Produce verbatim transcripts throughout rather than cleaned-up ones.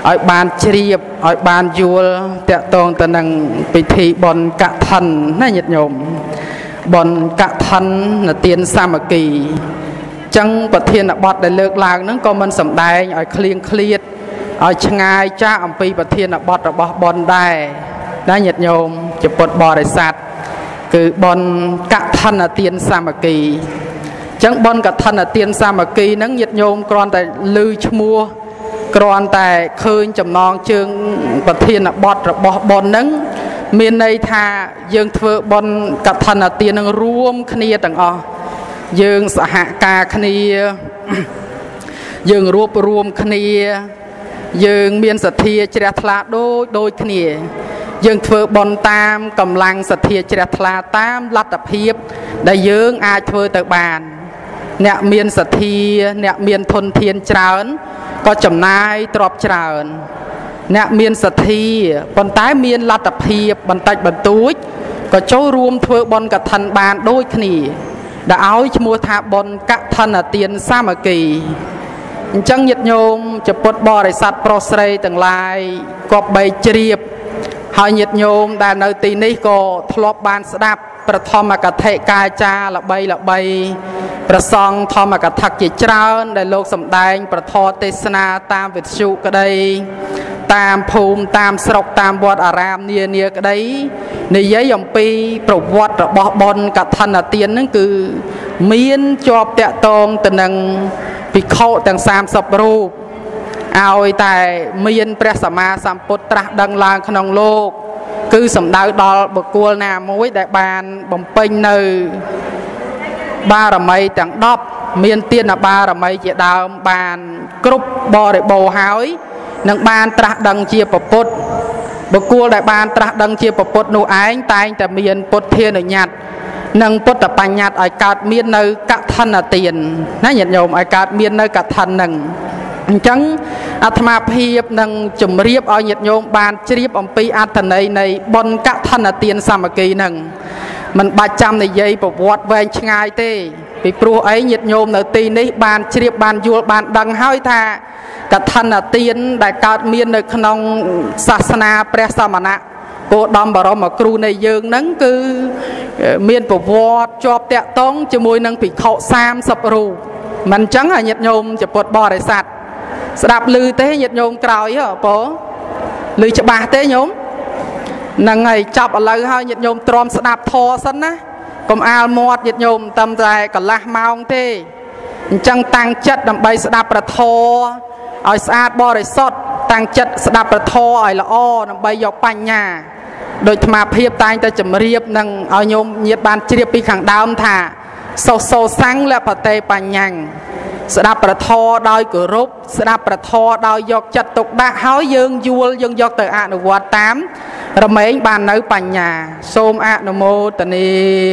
ឲ្យបានជ្រាបឲ្យបានយល់តកតងទៅនឹងពិធីបុណ្យកឋិនណាញាតិញោមបុណ្យកឋិននិទានសាមគ្គីចឹងប្រធានបទដែលលើកឡើងហ្នឹងក៏មិនសំដែងឲ្យឃ្លៀងឃ្លាតឲ្យឆ្ងាយចាស់អំពីប្រធានបទរបស់បុណ្យដែរណាញាតិញោមជាពុទ្ធបរិស័ទគឺបុណ្យកឋិនទានសាមគ្គីចឹងបុណ្យកឋិនទានសាមគ្គីហ្នឹងញាតិញោមគ្រាន់តែឮឈ្មោះគ្រាន់តែឃើញចំណងជើងប្រធានបទរបស់បុណ្យហ្នឹងមានន័យថាយើងធ្វើបុណ្យកឋិនទាននឹងរួមគ្នាទាំងអស់យើងសហការគ្នាយើងរួបរวมគ្នាយើងមានសទ្ធាជ្រះថ្លាដូចដូចគ្នាយើងធ្វើបុណ្យតាមកម្លាំងសទ្ធាជ្រះថ្លាតាមលទ្ធភាពដែលយើងអាចធ្វើទៅបានអ្នកមានសទ្ធាអ្នកមានធនធានច្រើនក៏ចំណាយទ្រព្យច្រើនអ្នកមានសទ្ធាប៉ុន្តែមានលទ្ធភាពបន្តិចបន្តួចក៏ចូលរួមធ្វើបុណ្យកឋិនបានដូចគ្នាដែលឲ្យឈ្មោះថាបុណ្យកឋិនទានសាមគ្គីអញ្ចឹងញាតិញោមជាពុទ្ធបរិស័ទប្រុសស្រីទាំងឡាយគប្បីជ្រាបហើយញាតិញោមដែលនៅទីនេះក៏ធ្លាប់បានស្ដាប់ប្រធមកថាកាចាល្បីល្បីប្រសង់ធម្មកថាជាច្រើនដែលលោកសម្ដែងប្រធរទេសនាតាមវិទ្យុក្តីតាមភូមិតាមស្រុកតាមវត្តអារាមនានាក្តីនិយាយអំពីប្រវត្តិរបស់បុណ្យកឋិនទានហ្នឹងគឺមានជាប់តាក់ទងទៅនឹងភិក្ខុទាំងសាមសិបរូបឲ្យតែមានព្រះសម្មាសម្ពុទ្ធត្រាស់ដឹងឡើងក្នុងលោកគឺសំដៅដល់បុគ្គលណាមួយដែលបានបំពេញនៅបារមីទាំងដប់មានទានបារមីជាដើមបានគ្រប់បរិបូរណ៍ហើយនឹងបានត្រាស់ដឹងជាពុទ្ធបុគ្គលដែលបានត្រាស់ដឹងជាពុទ្ធនោះឯងតែងតែមានពុទ្ធានុញ្ញាតនិងពុទ្ធបញ្ញត្តិឲ្យកើតមាននៅកឋិនទានណាញាតិញោមឲ្យកើតមាននៅកឋិនហ្នឹងអញ្ចឹងអាត្មាភាពនឹងជម្រាបឲ្យញាតិញោមបានជ្រាបអំពីអត្ថន័យនៃបុណ្យកឋិនទានសាមគ្គីហ្នឹងមិនបាច់ចាំនិយាយប្រវត្តិវែងឆ្ងាយទេពីព្រោះអីញាតិញោមនៅទីនេះបានជ្រាបបានយល់បានដឹងហើយថាកឋិនទានដែលកើតមាននៅក្នុងសាសនាព្រះសមណៈគោដំបរមគ្រូនៃយើងហ្នឹងគឺមានប្រវត្តិជាប់តាក់ទងជាមួយនឹងភិក្ខុសាមសិបរូបមិនអញ្ចឹងញាតិញោមជាពុទ្ធបរិស័ទស្ដាប់ឮទេញាតិញោមក្រោយហ៎បងឮច្បាស់ទេញោមហ្នឹងហើយចាប់ឥឡូវហើយញាតិញោមទ្រាំស្ដាប់ធម៌សិនណាកុំអាលមាត់ញាតិញោមតែតែកន្លះម៉ោងទេអញ្ចឹងតាំងចិត្តដើម្បីស្ដាប់ព្រះធម៌ឲ្យស្អាតបរិសុទ្ធតាំងចិត្តស្ដាប់ព្រះធម៌ឲ្យល្អដើម្បីយកបញ្ញាដោយអាត្មាភាពតែងតែជម្រាបនឹងឲ្យញោមញាតិបានជ្រាបពីខាងដើមថាសោសោសੰលភតេបញ្ញੰស្ដាប់ព្រះធម៌ដោយគោរពស្ដាប់ព្រះធម៌ដោយយកចិត្តទុកដាក់ហើយយើងយល់យើងយកទៅអនុវត្តតាមរមែងបាននៅបញ្ញាសូមអនុមោទនា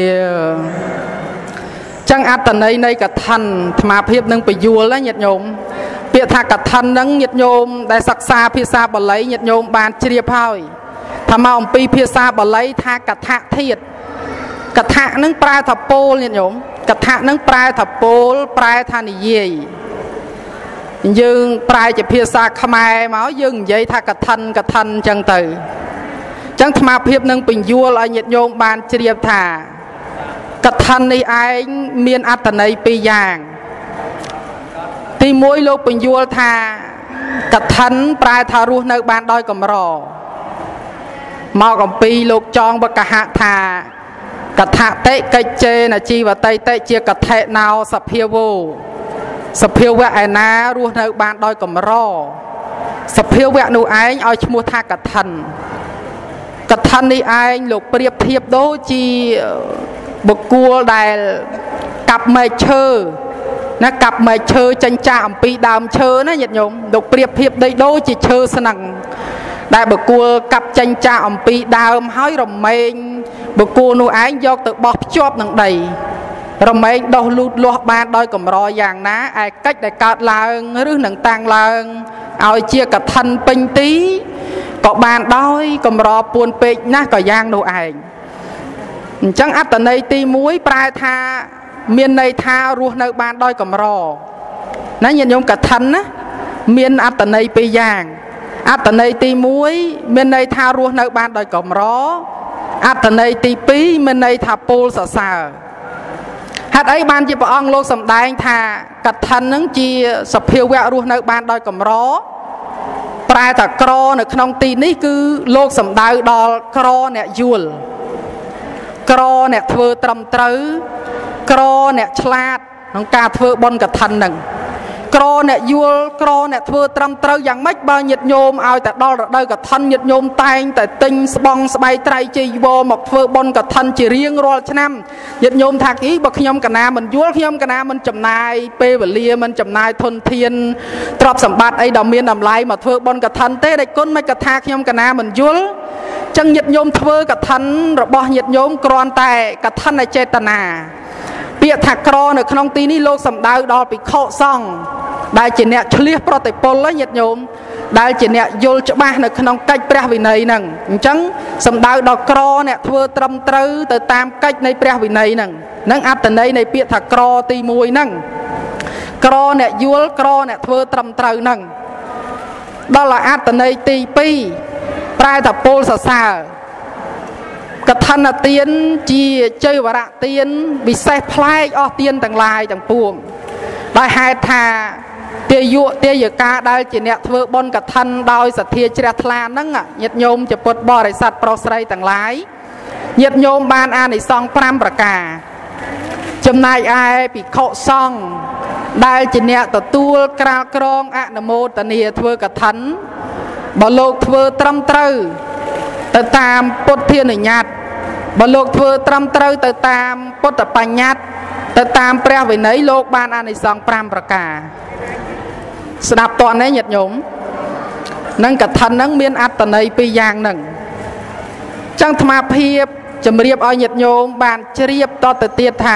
ចឹងអត្ថន័យនៃកឋិនអាត្មាភាពនឹងពយល់ណាញាតិញោមពាក្យថាកឋិនហ្នឹងញាតិញោមដែលសិក្សាភាសាបាលីញាតិញោមបានជ្រាបហើយថាមកអំពីភាសាបាលីថាកថាធាតុកថាហ្នឹងប្រែថាពោលញាតិញោមកថាហ្នឹងប្រែថាពោលប្រែថានិយាយយើងប្រែជាភាសាខ្មែរមកយើងនិយាយថាកឋិនកឋិនអញ្ចឹងទៅអញ្ចឹងអាត្មាភាពនឹងពន្យល់ឲ្យញាតិញោមបានជ្រាបថាកឋិននេះឯងមានអត្ថន័យពីរយ៉ាងទីមួយលោកពន្យល់ថាកឋិនប្រែថារស់នៅបានដោយកម្រមកអំពីលោកចងវកហៈថាកថាតិកិច្ចេនជីវតិតិជាកថេណោសភាវោសភាវៈឯណារស់នៅបានដោយកម្រសភាវៈនោះឯងឲ្យឈ្មោះថាកឋិនកឋិននេះឯងលោកប្រៀបធៀបដូចជាបុគ្គលដែលកាប់មែកឈើណាកាប់មែកឈើចិញ្ចាអំពីដើមឈើណាញាតិញោមលោកប្រៀបធៀបដូចជាឈើស្នឹងដែលបុគ្គលកាប់ចិញ្ចាអំពីដើមហើយរមែងបុគ្គលនោះឯងយកទៅបោះភ្ជាប់នឹងដីរមែងដោះលូតលាស់បានដោយកម្រយ៉ាងណាឯកិច្ចដែលកើតឡើងឬនឹងតាំងឡើងឲ្យជាកឋិនពេញទីក៏បានដោយកម្រពួនពេកណាស់ក៏យ៉ាងនោះឯងអញ្ចឹងអត្ថន័យទីមួយប្រែថាមានន័យថារស់នៅបានដោយកម្រណាញាតិញោមកឋិនណាមានអត្ថន័យពីរយ៉ាងអត្តន័យទីមួយមានន័យថារស់នៅបានដោយកម្រអត្តន័យទីពីរមានន័យថាពោលសរសើរហេតុអីបានជាព្រះអង្គលោកសម្ដែងថាកឋិននឹងជាសភាវៈរស់នៅបានដោយកម្រប្រែថាក្រនៅក្នុងទីនេះគឺលោកសម្ដៅដល់ក្រអ្នកយល់ក្រអ្នកធ្វើត្រឹមត្រូវក្រអ្នកឆ្លាតក្នុងការធ្វើបុណ្យកឋិននឹងក្រអ្នកយល់ក្រអ្នកធ្វើត្រឹមត្រូវយ៉ាងម៉េចបើញាតិញោមឲ្យតែដល់រដូវកឋិនញាតិញោមតែងតែទិញស្បង់ស្បៃត្រៃជ័យវរមកធ្វើបុណ្យកឋិនជារៀងរាល់ឆ្នាំញាតិញោមថាគីបើខ្ញុំកណាមិនយល់ខ្ញុំកណាមិនចំណាយពេលវេលាមិនចំណាយធនធានទ្រព្យសម្បត្តិអីដ៏មានតម្លៃមកធ្វើបុណ្យកឋិនទេដែលគុណមិនក៏ថាខ្ញុំកណាមិនយល់ចឹងញាតិញោមធ្វើកឋិនរបស់ញាតិញោមគ្រាន់តែកឋិនចេតនាពាក្យថាក្រនៅក្នុងទីនេះលោកសម្ដៅដល់ភិក្ខុសង្ឃដែលជាអ្នកឆ្លៀសប្រតិពលញាតិញោមដែលជាអ្នកយល់ច្បាស់នៅក្នុងកិច្ចព្រះវិន័យហ្នឹងអញ្ចឹងសម្ដៅដល់ក្រអ្នកធ្វើត្រឹមត្រូវទៅតាមកិច្ចនៃព្រះវិន័យហ្នឹងនឹងអត្តន័យនៃពាក្យថាក្រទីមួយហ្នឹងក្រអ្នកយល់ក្រអ្នកធ្វើត្រឹមត្រូវហ្នឹងដល់អត្តន័យទីពីរប្រែថាពោលសរសើរកឋិនទានជាចៃវរៈទានវិសេសប្លែកអស់ទានទាំងឡាយទាំងពួងដោយហេតុថាទាយុទាយកាដែលជាអ្នកធ្វើបុណ្យកឋិនដោយសទ្ធាជ្រះថ្លាហ្នឹងញាតិញោមជាពុទ្ធបរិស័ទប្រុសស្រីទាំងឡាយញាតិញោមបានអានិសង្សប្រាំប្រការចំណែកឯភិក្ខុសង្ឃដែលជាអ្នកទទួលក្រាលក្រងអនុមោទនាធ្វើកឋិនបើលោកធ្វើត្រឹមត្រូវទៅតាមពុទ្ធានុញ្ញាតបើលោកធ្វើត្រឹមត្រូវទៅតាមពុទ្ធបញ្ញត្តិទៅតាមព្រះវិន័យលោកបានអានិសង្សប្រាំប្រការស្ដាប់តនេះញាតិញោមនឹងកឋិននឹងមានអត្តន័យពីរយ៉ាងហ្នឹងចឹងអាត្មាភាពជម្រាបឲ្យញាតិញោមបានជ្រាបតទៅទៀតថា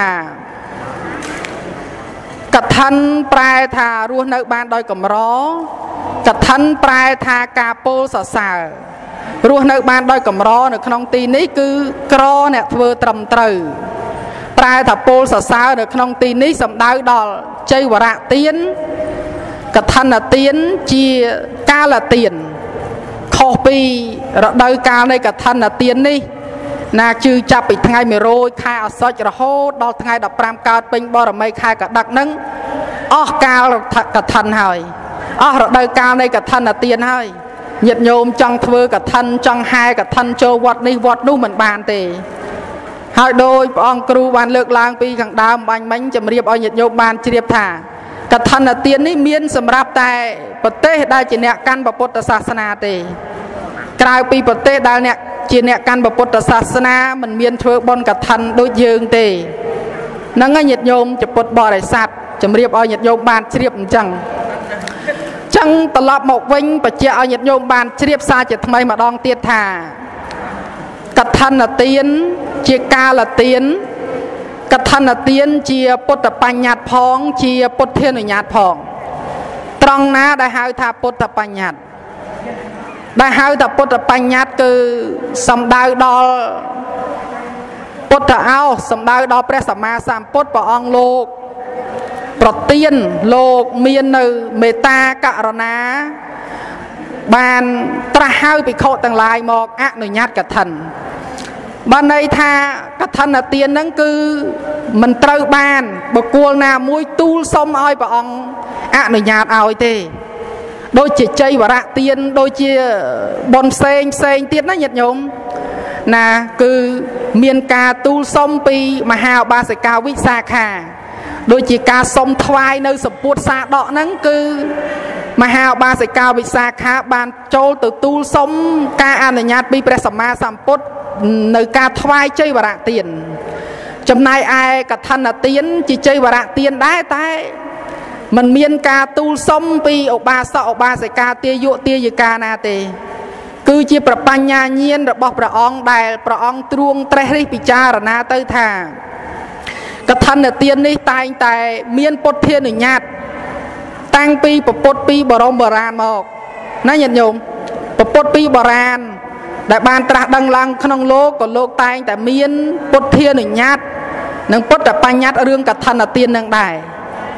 កឋិនប្រែថារស់នៅបានដោយកម្រកឋិនប្រែថាការពោលសរសើររស់នៅបានដោយកម្រនៅក្នុងទីនេះគឺក្រអ្នកធ្វើត្រឹមត្រូវប្រែថាពោលសរសើរនៅក្នុងទីនេះសំដៅដល់ចៃវរៈទានកឋិនទានជាកាលទានខុសពីរដូវកាលនៃកឋិនទាននេះណាជឿចាប់ពីថ្ងៃមួយរោចខែអសុចរហូតដល់ថ្ងៃដប់ប្រាំកើតពេញបរមីខែកដឹកហ្នឹងអស់កាលកឋិនហើយអស់រដូវកាលនៃកឋិនទានហើយញាតិញោមចង់ធ្វើកឋិនចង់ហែកឋិនចូលវត្តនេះវត្តនោះមិនបានទេហើយដោយព្រះអង្គគ្រូបានលើកឡើងពីខាងដើមបាញ់មិញជម្រាបឲ្យញាតិញោមបានជ្រាបថាកឋិនទាននេះមានសម្រាប់តែប្រទេសដែលជាអ្នកកាន់ពុទ្ធសាសនាទេក្រៅពីប្រទេសដែលអ្នកជាអ្នកកាន់ពុទ្ធសាសនាមិនមានធ្វើបុណ្យកឋិនដូចយើងទេហ្នឹងហើយញាតិញោមជាពុទ្ធបរិស័ទជម្រាបឲ្យញាតិញោមបានជ្រាបអញ្ចឹងចឹងត្រឡប់មកវិញបច្ចៈឲ្យញាតិញោមបានជ្រាបសារជាថ្មីម្ដងទៀតថាកឋិនទានជាកាលទានកឋិនទានជាពុទ្ធបញ្ញត្តិផងជាពុទ្ធានុញ្ញាតផងត្រង់ណាដែលហៅថាពុទ្ធបញ្ញត្តិដែលហៅថាពុទ្ធបញ្ញត្តិគឺសំដៅដល់ពុទ្ធឱសសំដៅដល់ព្រះសម្មាសម្ពុទ្ធព្រះអង្គលោកប្រទានលោកមាននៅមេត្តាករុណាបានត្រាស់ហៅភិក្ខុទាំងឡាយមកអនុញ្ញាតកឋិនបានន័យថាកឋិនទានហ្នឹងគឺមិនត្រូវបានបុគ្គលណាមួយទូលសុំឲ្យព្រះអង្គអនុញ្ញាតឲ្យទេដូចជាចៃវរៈទានដូចជាបុណ្យផ្សេងផ្សេងទៀតណាញាតិញោមណាគឺមានការទូលសុំពីមហាឧបាសិកាវិសាខាដូចជាការសុំថ្វាយនៅសម្ពុទ្ធសាដកហ្នឹងគឺមហាឧបាសិកាវិសាខាបានចូលទៅទូលសុំការអនុញ្ញាតពីព្រះសម្មាសម្ពុទ្ធនៅការថ្វាយចៃវរៈទានចំណែកឯកឋិនទានជាចៃវរៈទានដែរតែมันមានការទូលសុំពីឧបាសកឧបាសិកាទាយុទាយិកាណាទេគឺជាប្របញ្ញាញាណរបស់ព្រះអង្គដែលព្រះអង្គទ្រួងត្រេះរិះពិចារណាទៅថាកឋិនទាននេះតែងតែមានពុទ្ធានុញ្ញាតតាំងពីពពុទ្ធពីបរមបុរាណមកណាញាតិញោមពពុទ្ធពីបុរាណដែលបានត្រាស់ដឹងឡើងក្នុងលោកក៏លោកតែងតែមានពុទ្ធានុញ្ញាតនិងពុទ្ធបញ្ញត្តិរឿងកឋិនទាននឹងដែរ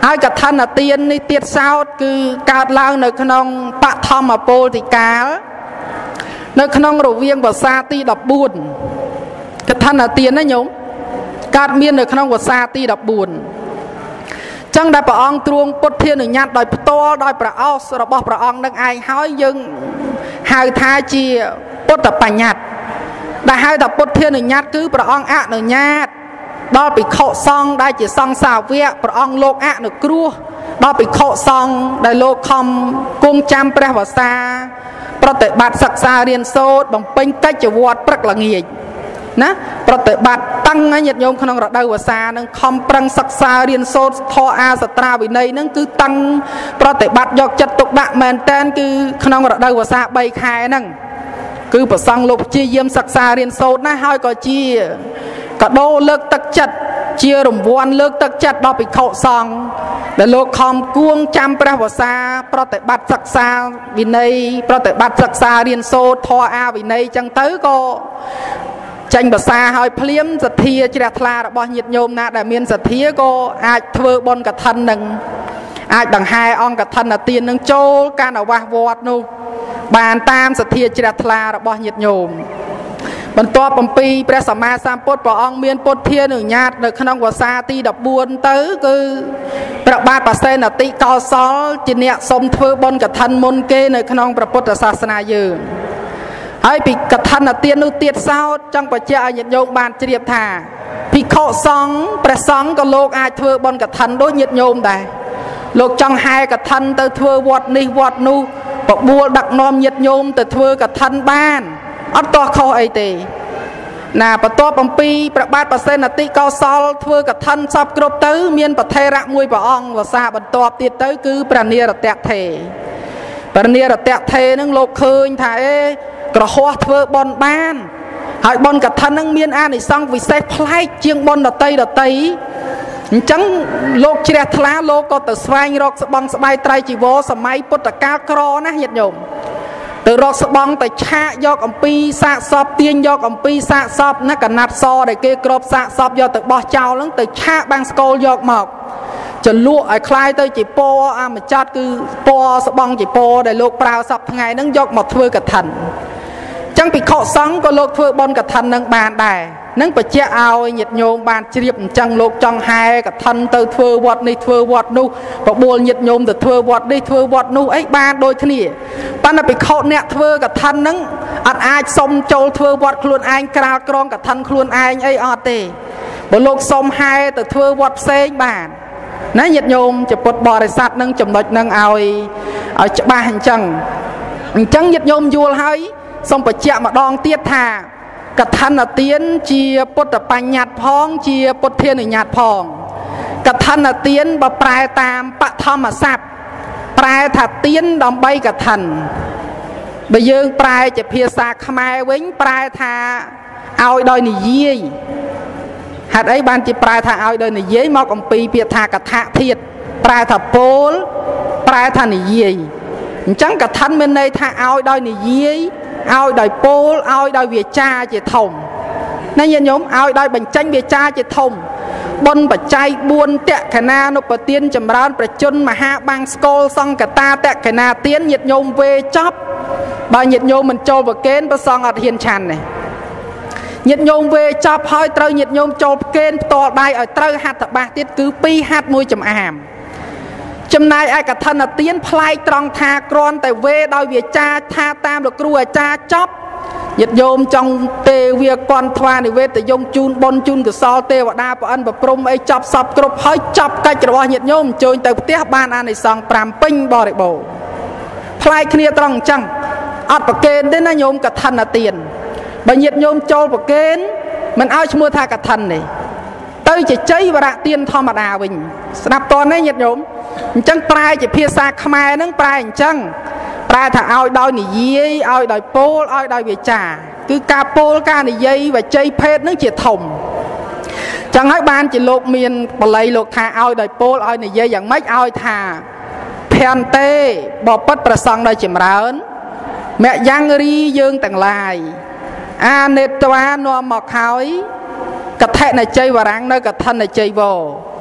ហើយកឋិនទាននេះទៀតសោតគឺកើតឡើងនៅក្នុងបឋមពលតិកាលនៅក្នុងរវាងវស្សាទីដប់បួនកឋិនទានណាញោមកើតមាននៅក្នុងវស្សាទីដប់បួនចឹងដែលព្រះអង្គទ្រង់ពុទ្ធធានុញ្ញាតដោយផ្ទាល់ដោយប្រអោសរបស់ព្រះអង្គនឹងឯងហើយយើងហៅថាជាពុទ្ធបញ្ញត្តិដែលហៅថាពុទ្ធធានុញ្ញាតគឺព្រះអង្គអនុញ្ញាតដល់ភិក្ខុសង្ឃដែលជាសង្ឃសាវកព្រះអង្គលោកអនុគ្រោះដល់ភិក្ខុសង្ឃដែលលោកខំគង់ចាំព្រះវស្សាប្រតិបត្តិសិក្សារៀនសូត្របំពេញកិច្ចវត្តព្រឹកល្ងាចណាប្រតិបត្តិតាំងឲ្យញាតិញោមក្នុងរដូវវស្សានឹងខំប្រឹងសិក្សារៀនសូត្រធម៌អាសត្រាវិន័យនឹងគឺតាំងប្រតិបត្តិយកចិត្តទុកដាក់មែនតែនគឺក្នុងរដូវវស្សាបីខែហ្នឹងគឺប្រសង់លោកព្យាយាមសិក្សារៀនសូត្រណាហើយក៏ជាកដោលើកទឹកចិត្តជារង្វាន់លើកទឹកចិត្តដល់ភិក្ខុសង្ឃដែលលោកខំគួងចាំព្រះវស្សាប្រតិបត្តិសិក្សាវិន័យប្រតិបត្តិសិក្សារៀនសូត្រធម៌អាវិន័យចឹងទៅក៏ចាញ់ភាសាឲ្យភ្លាមសទ្ធាជ្រះថ្លារបស់ញាតិញោមណាដែលមានសទ្ធាក៏អាចធ្វើបុណ្យកឋិននឹងអាចដង្ហែអង្គកឋិនទាននឹងចូលកានវាសវត្តនោះបានតាមសទ្ធាជ្រះថ្លារបស់ញាតិញោមបន្ទាប់អំពីព្រះសម្មាសម្ពុទ្ធព្រះអង្គមានពុទ្ធធានុញ្ញាតនៅក្នុងវស្សាទីដប់បួនទៅគឺព្រះបាទបសេនតិកោសលជាអ្នកសុំធ្វើបុណ្យកឋិនមុនគេនៅក្នុងព្រះពុទ្ធសាសនាយើងហើយពីកឋិនទាននោះទៀតសោតចង់បញ្ជាក់ឲ្យញាតិញោមបានជ្រាបថាភិក្ខុសង្ឃព្រះសង្ឃក៏លោកអាចធ្វើបុណ្យកឋិនដូចញាតិញោមដែរលោកចង់ហែកឋិនទៅធ្វើវត្តនេះវត្តនោះបបួលដឹកនាំញាតិញោមទៅធ្វើកឋិនបានអត់ទាស់ខុសអីទេណាបន្ទាប់អំពីព្រះបាទបសេនតិកោសលធ្វើកឋិនសពគ្រប់ទៅមានប្រធេរៈមួយព្រះអង្គវស្សាបន្ទាប់ទៀតទៅគឺព្រះនិរតថេរព្រះនិរតថេរនឹងលោកឃើញថាអេក្រហោះធ្វើបុណ្យបានហើយបុណ្យកឋិននឹងមានអានិសង្សវិសេសប្លែកជាងបុណ្យដតីដតីអញ្ចឹងលោកជ្រះថ្លាលោកក៏ទៅស្វែងរកស្បង់ស្បែកត្រៃជីវរសម័យពុទ្ធកាលក្រណាញាតិញោមទៅរកស្បង់ទៅឆាកយកអំពីសាកសពទាញយកអំពីសាកសពណាកណាត់សដែលគេគ្របសាកសពយកទៅបោះចោលហ្នឹងទៅឆាកបាំងស្គលយកមកចលក់ឲ្យคล้ายទៅជាពណ៌អាមចាត់គឺពណ៌ស្បង់ជាពណ៌ដែលលោកប្រើសពថ្ងៃហ្នឹងយកមកធ្វើកឋិនចឹងភិក្ខុសង្ឃក៏លោកធ្វើបុណ្យកឋិននឹងបានដែរនឹងបញ្ជាក់ឲ្យញាតិញោមបានជ្រាបអញ្ចឹងលោកចង់ហែកឋិនទៅធ្វើវត្តនេះធ្វើវត្តនោះបបួលញាតិញោមទៅធ្វើវត្តនេះធ្វើវត្តនោះអីបានដូចគ្នាប៉ុន្តែភិក្ខុអ្នកធ្វើកឋិននឹងអត់អាចសុំចូលធ្វើវត្តខ្លួនឯងក្រាលក្រងកឋិនខ្លួនឯងអីអត់ទេបើលោកសុំហែទៅធ្វើវត្តផ្សេងបានណាញាតិញោមជាពុទ្ធបរិស័ទនឹងចំណុចនឹងឲ្យឲ្យច្បាស់អញ្ចឹងអញ្ចឹងញាតិញោមយល់ហើយសូមបញ្ជាក់ម្ដងទៀតថាកឋិនទានជាពុទ្ធបញ្ញត្តិផងជាពុទ្ធធានុញ្ញាតផងកឋិនទានបើប្រែតាមបឋមស័ព្ទប្រែថាទានដើម្បីកឋិនបើយើងប្រែជាភាសាខ្មែរវិញប្រែថាឲ្យដោយនិយាយហេតុអីបានជាប្រែថាឲ្យដោយនិយាយមកអំពីពាក្យថាកថាធាតុប្រែថាពោលប្រែថានិយាយអញ្ចឹងកឋិនមានន័យថាឲ្យដោយនិយាយឲ្យដោយពោលឲ្យដោយវាចាជាធំណាញាតិញោមឲ្យដោយបញ្ចេញវាចាជាធំបុណ្យបច្ច័យបួនតក្កណានុបទានចម្រើនប្រជជនមហាបាំងស្គលសង្កតាតក្កណាទានញាតិញោមវេចប់បើញាតិញោមមិនចូលប្រកេនប្រសងអត់ហ៊ានឆាន់ទេញាតិញោមវេចប់ហើយត្រូវញាតិញោមចូលប្រកេនផ្ទាល់ដៃឲ្យត្រូវហាត់តបាសទៀតគឺពីរហាត់មួយចំអាមចំណាយឯកឋិនទានប្លែកត្រង់ថាគ្រាន់តែវេដោយវាចាថាតាមលោកគ្រូអាចារ្យចប់ញាតិញោមចង់ទេវាគន់ថ្វានិវេតយងជូនបុណ្យជូនកសលទេវតាប្រអិនប្រព្រំអីចប់សពគ្រប់ហើយចប់កិច្ចរបស់ញាតិញោមអញ្ជើញទៅផ្ទះបានអានិសង្សប្រាំពេញបរិបូរណ៍ប្លែកគ្នាត្រង់អញ្ចឹងអត់ប្រកេនទេណាញោមកឋិនទានបើញាតិញោមចូលប្រកេនមិនឲ្យឈ្មោះថាកឋិនទេទៅជាជ័យវរៈទានធម្មតាវិញស្ដាប់តើនេះញាតិញោមអញ្ចឹងប្រែជាភាសាខ្មែរហ្នឹងប្រែអញ្ចឹងប្រែថាឲ្យដោយនិយាយឲ្យដោយពោលឲ្យដោយវាចាគឺការពោលការនិយាយវចីភេទហ្នឹងជាធំចឹងហើយបានជាលោកមានបល័យលោកថាឲ្យដោយពោលឲ្យនិយាយយ៉ាងម៉េចឲ្យថាភន្តេបបិទ្ធប្រសង់ដោយចម្រើនមយ៉ាងរីយើងទាំងឡាយអានេតវានាំមកហើយកថិនជ័យវរាំងនៅកឋិនជ័យវរ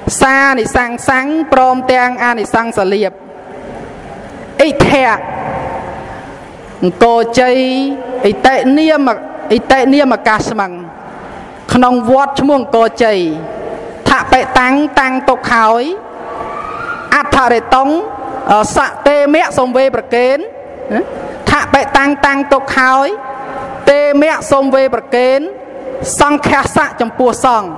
xa này sang sáng prom tang a này sang sờ liệp ít thẹt cô chơi ít tệ nia mà ít tệ nia mà cà sằng không vót chung cô chơi thạ bệ tăng tăng tục khói áp thà để tống xạ tê mẹ xông về bậc kén thạ bệ tăng tăng tục khói tê mẹ xông về bậc kén sang khe xạ trong pua sòng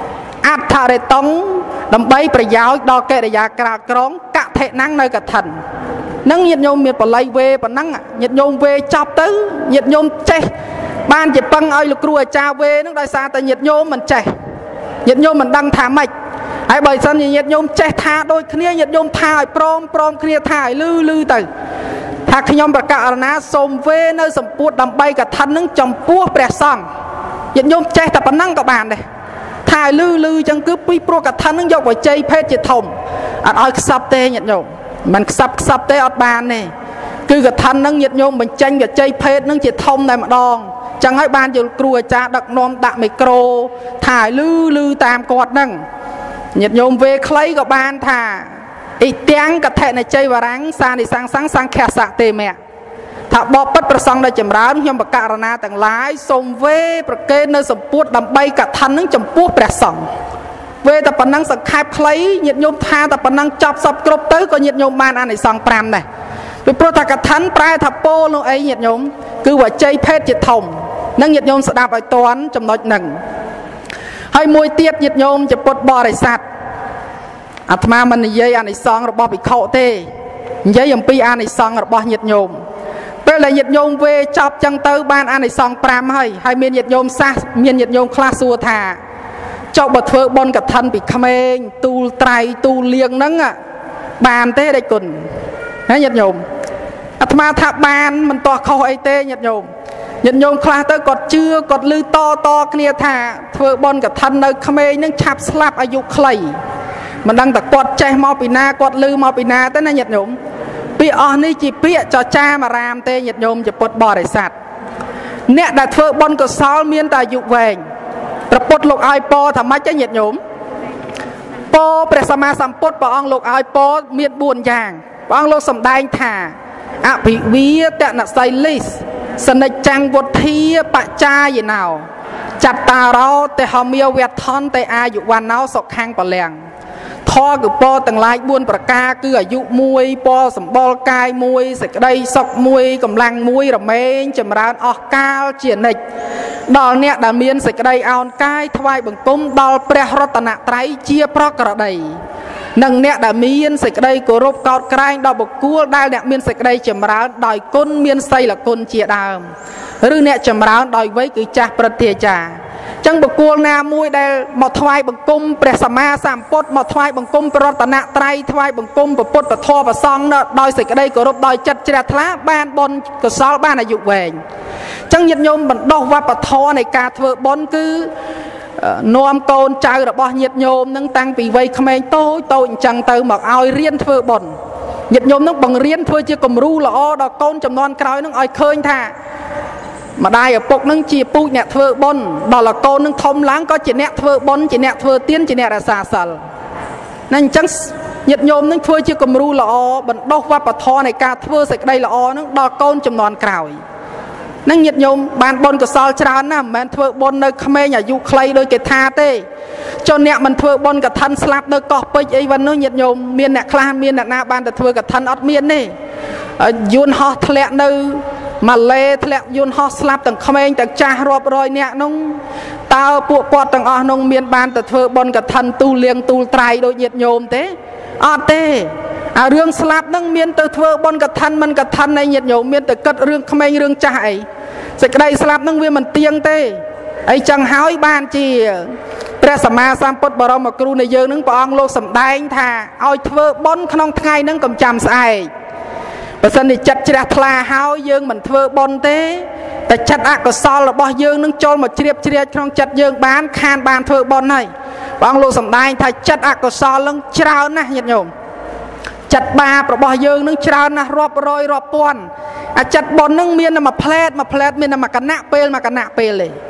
áp thà để tống đâm bay bờ giáo đo kệ để già cà cróng cả thể năng nơi cả thần nâng nhiệt nhôm miệt bờ lây về bờ năng nhiệt nhôm về chọc tới nhiệt nhôm che ban chỉ băng ơi lục rùa cha về nước đại xa tại nhiệt nhôm mình che nhiệt nhôm mình đăng thả mạch ai bởi sân nhiệt nhôm che tha đôi kia nhiệt nhôm thả prom prom kia thả lư lư từ thà khi nhôm bạc cả ná xôm về nơi sầm puột đâm bay cả thân nâng chồng pua bẹt sòng nhiệt nhôm che tập bờ năng các bạn này thả lư lư chẳng cứ pi pro cả thân nâng dọc vào chơi phết chỉ thòng ăn ơi sập tê nhiệt nhôm mình sập sập tê ở bàn này cứ cả thân nâng nhiệt nhôm mình tranh và chơi phết nâng chỉ thông này mà đòn chẳng ai ban dù cua cha đặc nom đạm micro thải lư lư tam quạt nâng nhiệt nhôm về khlây của ban thả ít tiếng cả thể này chơi và ráng xa thì sang sáng sang khe sạc tê mẹ thả bỏ bấtประสงค์ได้จำร้านยมประการนาต่างหลายทรงเวประเกณฑ์ในสมพูดดำใบกะทันนึงจำพวกประสงค์เวแต่ปนังสังขารคล้ายnhiệt nhômทาแต่ปนังจับสับกรบตื้อก็nhiệt nhômบานอันไหนสองปรามเนี่ยเป็นโปรตากะทันปลายทับโป้ลงไอ้nhiệt nhômคือว่าใจเพศจิตถมนั่งnhiệt nhômสดาบไอตอนจำนวนหนึ่งให้มวยเตี้ยnhiệt nhômจะปลดบ่อไรสัตว์อาตมามันยัยอันไหนสองระบอบอีกเขาเต้ยัยยังปีอันไหนสองระบอบnhiệt nhômเป็นอะไรnhiệt nhômเวจับจังเตอบ้านอันไหนสองปรามให้ให้เมียนnhiệt nhômซาเมียนnhiệt nhômคลาสัวธาเจ้าบัดเฟือบนกับทันปีขเมงตูไตรตูเลียงนั่งอ่ะบานเต้ได้กุนนะnhiệt nhômอาตมาทับบานมันต่อเขาไอเต้nhiệt nhôm nhiệt nhômคลาเตอกดเชื่อกดลือต่อต่อเคลียธาเฟือบนกับทันในขเมงนั่งฉับสลับอายุใครมันดังแต่กดใจมอปีนากดลือมอปีนาเต้นะnhiệt nhômปีอ๋อนี่จีเปียจะจ้ามารามเตnhiệt nhômจะปลดบ่อไรสัตว์เนี่ยแต่เฟือบนกับซอลเมียนแต่ยุแหวงประปดโลกไอปอทำไมจะnhiệt nhômปอประสมาสัมปดปอองโลกไอปอเมียนบุญอย่างปองโลกสมได้ถ่าอภิวิเตนะไซลิสสนจังวัฏทีปัจจายนาวจัตตาเราแต่หอมีเวททอนแต่อายุวันนาวสกข้างปะแรงทอคือปอต่างหลายบุญประกาคืออายุมวยปอสมบอลกายมวยสกได้สกมวยกำลังมวยระเมงจำรานออกกาลเจียนิกดอลเนี่ยดามีนสกได้เอากายถวายบังกุมดอลเปรรัตนไตรเจียเพราะกระไดนังเนี่ยดามีนสกได้กรบกอดกลางดอกบกัวได้เนี่ยมีนสกได้จำรานดอยก้นมีนไซละก้นเจียดามหรือเนี่ยจำรานดอยไว้คือจ่าประเทศจ่าจังบกัวนามวยได้มาถวายบังกุมเปรสมาสามปดมาถวายบังกุมเปรตนะไตรถวายบังกุมปปดปทอปซองเนาะดอยสกได้กรบดอยจัดเจริญทละบ้านบนกษลบ้านอายุแหวงจังnhiệt nhômบรรดาว่าปทอในการเทอบนคือนวมโกนใจระบnhiệt nhômนั่งตั้งปีไว้ขมโตโตจังเติมบอกเอาเรียนเทอบนnhiệt nhômนั่งบังเรียนเทอเจียกมรูละอ้อดอกโกนจำนวนคราวนั่งเอาเคยท่ามาได้ปกนั่งจีปูเนี่ยเทอบนดอกละโกนนั่งทมล้างก็จีเนี่ยเทอบนจีเนี่ยเทอเตี้ยนจีเนี่ยราซาสัลนั่นจังnhiệt nhômนั่งเทอเจียกมรูละอ้อบรรดาว่าปทอในการเทอเสกได้ละอ้อนั่งดอกโกนจำนวนคราวนั่งnhiệt nhômบานบนกับซอลชรานะมันเทอบนในขเมยอยู่ใครโดยเกธาเต้จนเนี่ยมันเทอบนกับทันสลับโดยกอบไปไอ้วันนู้นnhiệt nhômเมียนเนี่ยคลาเมียนเนี่ยนาบานแต่เทอกับทันอดเมียนนี่ยุนฮอทะเลในมาเลทะเลยุนฮอสลับต่างขเมยต่างจ่ารอบรอยเนี่ยน้องตาปวดปอดต่างอ๋อน้องเมียนบานแต่เทอบนกับทันตูเลียงตูไตรโดยnhiệt nhômเต้ออเต้เรื่องสลับนั่งเมียนแต่เทอบนกับทันมันกับทันในnhiệt nhômเมียนแต่กัดเรื่องขเมยเรื่องจ่ายสกได้สลับนั่งเวียมันเตียงเต้ไอจังหายบ้านจีพระสัมมาสัมพุทธบรมครูในเยอะนึงปองโลกสำได้ท่าเอาเทอบนขนมไงนั่งกำจำใส่ประสันนิจัดจิตทลาหายเยอะมันเทอบนเต้แต่จัดอะก็ซอลบ่เยอะนึงโจลมาเชียบเชียบขนมจัดเยอะบ้านคานบ้านเทอบนให้ปองโลกสำได้ท่าจัดอะก็ซอลลังเช้านะញាតិញោមจัดบาประบอยเยิงนึงเช้านะรอบรอยรอบปอนจัดบอลนึงเมียนมาเพลดมาเพลดเมียนมากระหน้าเปลมากระหน้าเปลเลย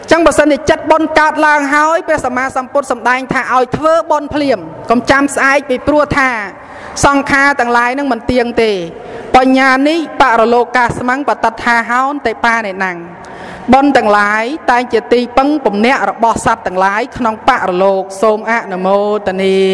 chẳng bờ sân thì chất bón cát lang hói pe sầm ma sầm put sầm đai thà ao thưa bón phliềm cầm chăm sai bị prua thà song kha tầng lái nâng mình tiền tềปัญญานี้ปะโลกาสมังปตัทธาเฮาแต่ปาในนังบนต่างหลายตายเจตีปังปุ่มเนะระบอสัตต่างหลายขนมปะโลกโสมอะนโมตเนี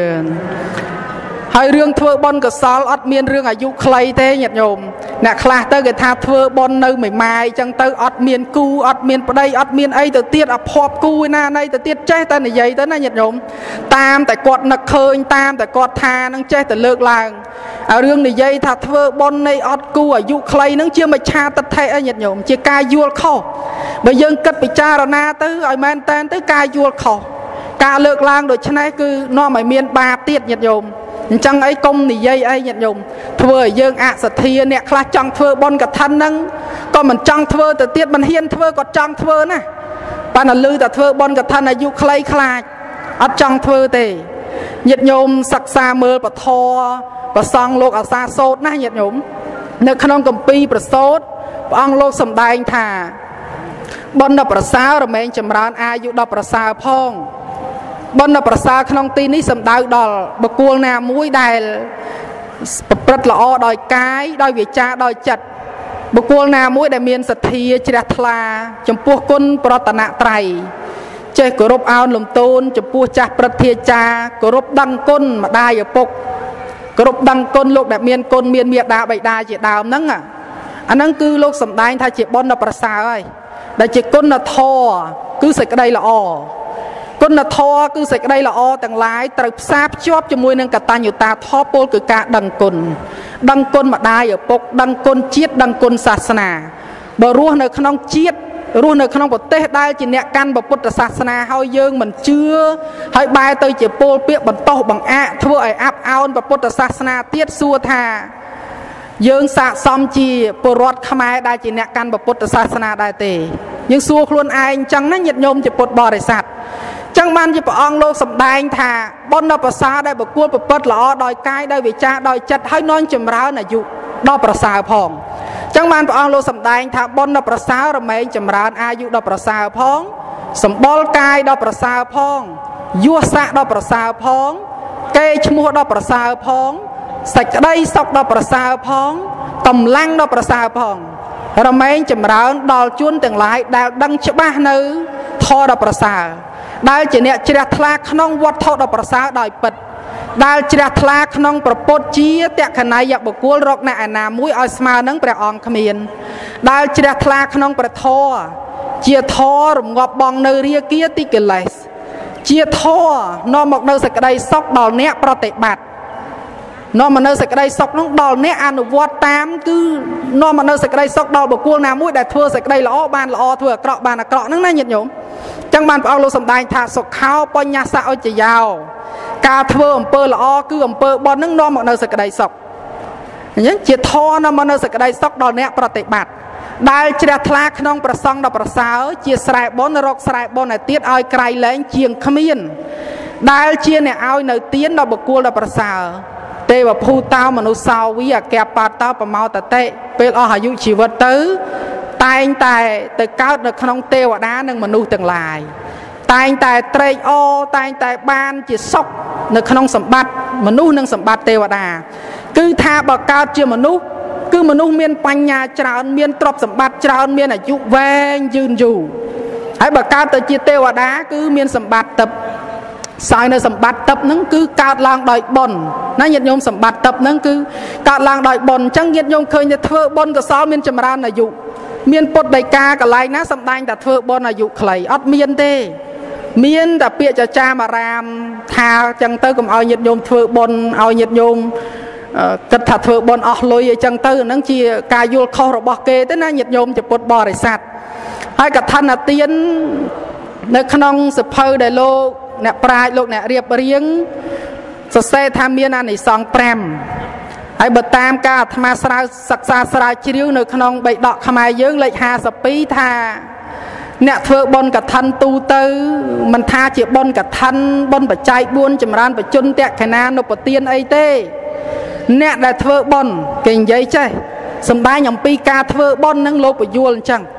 ให้เรื่องเทอบนกับซอลอดเมียนเรื่องอายุใครเตยหยัดโยมนักคลาเตอร์กับทาเทอบนเนื้อใหม่ๆจังเตอร์อดเมียนกูอดเมียนปะไดอดเมียนไอเตอร์เตียดอพอบกูหน้าในเตอร์เตียดเจ้แต่ในใหญ่เตอร์น่าหยัดโยมตามแต่กอดนักเคยตามแต่กอดทานั่งเจ้แต่เลิกลางเรื่องในใหญ่ทาเทอบนในอดกูอายุใครนั่งเชื่อมาชาตัดไทยไอหยัดโยมเชื่อกายยัวเข้าเมื่อยังกัดไปจารณาเตอร์ไอแมนแตนเตอร์กายยัวเข้าการเลิกลางโดยชนะคือน้อไม่เมียนบาเตียดหยัดโยมจังไอ้กลมนี่ยัยไอ้หยัดโยมเถื่อยังอะสัตเทียเนี่ยคลาจังเถื่อบนกับทันนั่งก็มันจังเถื่อแต่เตี้ยมันเฮียนเถื่อก็จังเถื่อนะปานลือแต่เถื่อบนกับทันอายุใครคลาดอัดจังเถื่อเตะหยัดโยมศักษาเมื่อปะทอปะซองโลกอาซาโซดนะหยัดโยมในขนมกัมปีประโซดอังโลกสมได้ท่าบนดับประสาวระเมงจำรานอายุดับประสาวพองบนประสาขนมตีนี้สำดาวดอลบกวลนามุ้ยได้ปรัดละอดอยกายดอยวิจาดอยจัดบกวลนามุ้ยได้เมียนสัตย์จิรัตลาจำพวกกุนปรตนะไตรเจ้ากรบเอาลมตูนจำพวกจักประเทศจากรบดังกุนมาได้อย่าปกกรบดังกุนโลกแบบเมียนกุนเมียนเมียดาใบดาเจดาวนั่งอ่ะอันนั้นคือโลกสำได้ถ้าเจ็บบนประสาไอ้ได้เจ็บกุนน่ะทอคือใส่กระไดละอกุนทอคือเสกได้ละอต่างหลายตรึกทราบชอบจมูกนึงกตัญญูตาทอโปลคือการดังกุนดังกุนมาได้อย่าปกดังกุนเจียดดังกุนศาสนาบรู้ในขนมเจียดรู้ในขนมประเทศได้จีเนกันบพุทธศาสนาเฮาเยิงมันเชื่อให้ใบเตยเจ็บโปลเปียบรรโตบังอะทั่วไออับเอาบพุทธศาสนาเทียดสัวธาเยิงสะสมจีปรดขมายได้จีเนกันบพุทธศาสนาได้เตยังสัวครวนไอจังนั้นหยัดโยมจะปดบริษัทจังมันจะปองโลกสำได้ท่าบนนภาษาได้บกวนประเปิดหล่อดอยกายได้วิจาดอยจัดให้นอนจำร้าวน่ะอยู่ดอกประสาพองจังมันปองโลกสำได้ท่าบนนภาษาระเมงจำร้าวอายุดอกประสาพองสมบอลกายดอกประสาพองยัวสะดอกประสาพองเกยชมัวดอกประสาพองสัจได้ซอกดอกประสาพองตำลังดอกประสาพองระเมงจำร้าวดอลจุนต่างหลายดาวดังฉบ้าเนื้อทอดอกประสาได้จะเนี่ยจิรัตลาขนมวัดเท่าดอกประสาได้ปิดได้จิรัตลาขนมประปดจีเตะขณะอยากบกวลรกในอนามุยอัสมานังประอองขมิ้นได้จิรัตลาขนมประทอเจียทอรมงบบองเนเรียเกียติเกลัสเจียทอนอมอกเนสกได้ซอกดอลเนะประเตบัดนอมเนสกได้ซอกน้องดอลเนะอนุวัตตามคือนอมเนสกได้ซอกดอลบกวลนามุยได้ทั่วสกได้ละอบานละอทั่วเกราะบานเกราะนั่งนั่งหยัดโยมจังมันเอาโลสมได้ถาสกข้าวปัญญาสะเอาจะยาวการเทอมเปิลละอคืออำเภอบอลนั่งนอมเนสกได้ซอกอย่างนี้เจียทอนอมเนสกได้ซอกดอลเนะประเตบัดได้เจียทลาขนมประซองดอกประสาวเจียสายบอลนรกสายบอลในเตี้ยเอาไกลแรงเจียงขมิ้นได้เจียเนี่ยเอาในเตี้ยนดอกบกัวดอกประสาวเตวพูเต้ามนุษย์สาววิแกปาเต้าประมาแต่เตะเป็นอายุชีวิตตื้อตายแต่แต่ก้าวในขนมเตวดาหนึ่งมนุษย์ต่างหลายตายแต่เตยโอตายแต่บ้านจีซอกในขนมสมบัติมนุษย์หนึ่งสมบัติเทวดาคือถ้าบอกก้าวเจียมนุษย์คือมนุษย์เมียนปัญญาจราเมียนตรบสมบัติจราเมียนอายุแวงยืนอยู่ไอ้บอกก้าวแต่จีเทวดาคือเมียนสมบัติตับสายในสมบัติตับนั้นคือการลางดอยบนนั่นยันยมสมบัติตับนั้นคือการลางดอยบนจังยันยมเคยจะเทอบนกับสาวเมียนจำรานอายุเมียนปดใดกากับไรนะสำได้แต่เทอบนอายุใครอัดเมียนเตเมียนแต่เปียจะจามารามทาจังเตอกับเอายันยมเทอบนเอายันยมกระถัดเทอบนออกลอยจังเตอนั่งจีกายุลเขาระบอกเกตนั่นยันยมจะปดบริษัทให้กับท่านเตียนในขนมสเพอได้โลกเนี่ยปลายโลกเนี่ยเรียบเรียงสเสธามีนันในสองแปมไอ้บทตามการธรรมศาสตร์ศักษาสราชิริวในขนมใบดอกขมายเยิ้งเลยหาสปีธาเนี่ยเธอบนกับทันตูเตอมันทาเจียบนกับทันบนปัจจัยบุญจำรานปัจจุนเตะขนานนปเตียนไอเต้เนี่ยได้เธอบนเก่งใหญ่ใช่สมได้อย่างปีกาเธอบนนั่งโลกประยุลจัง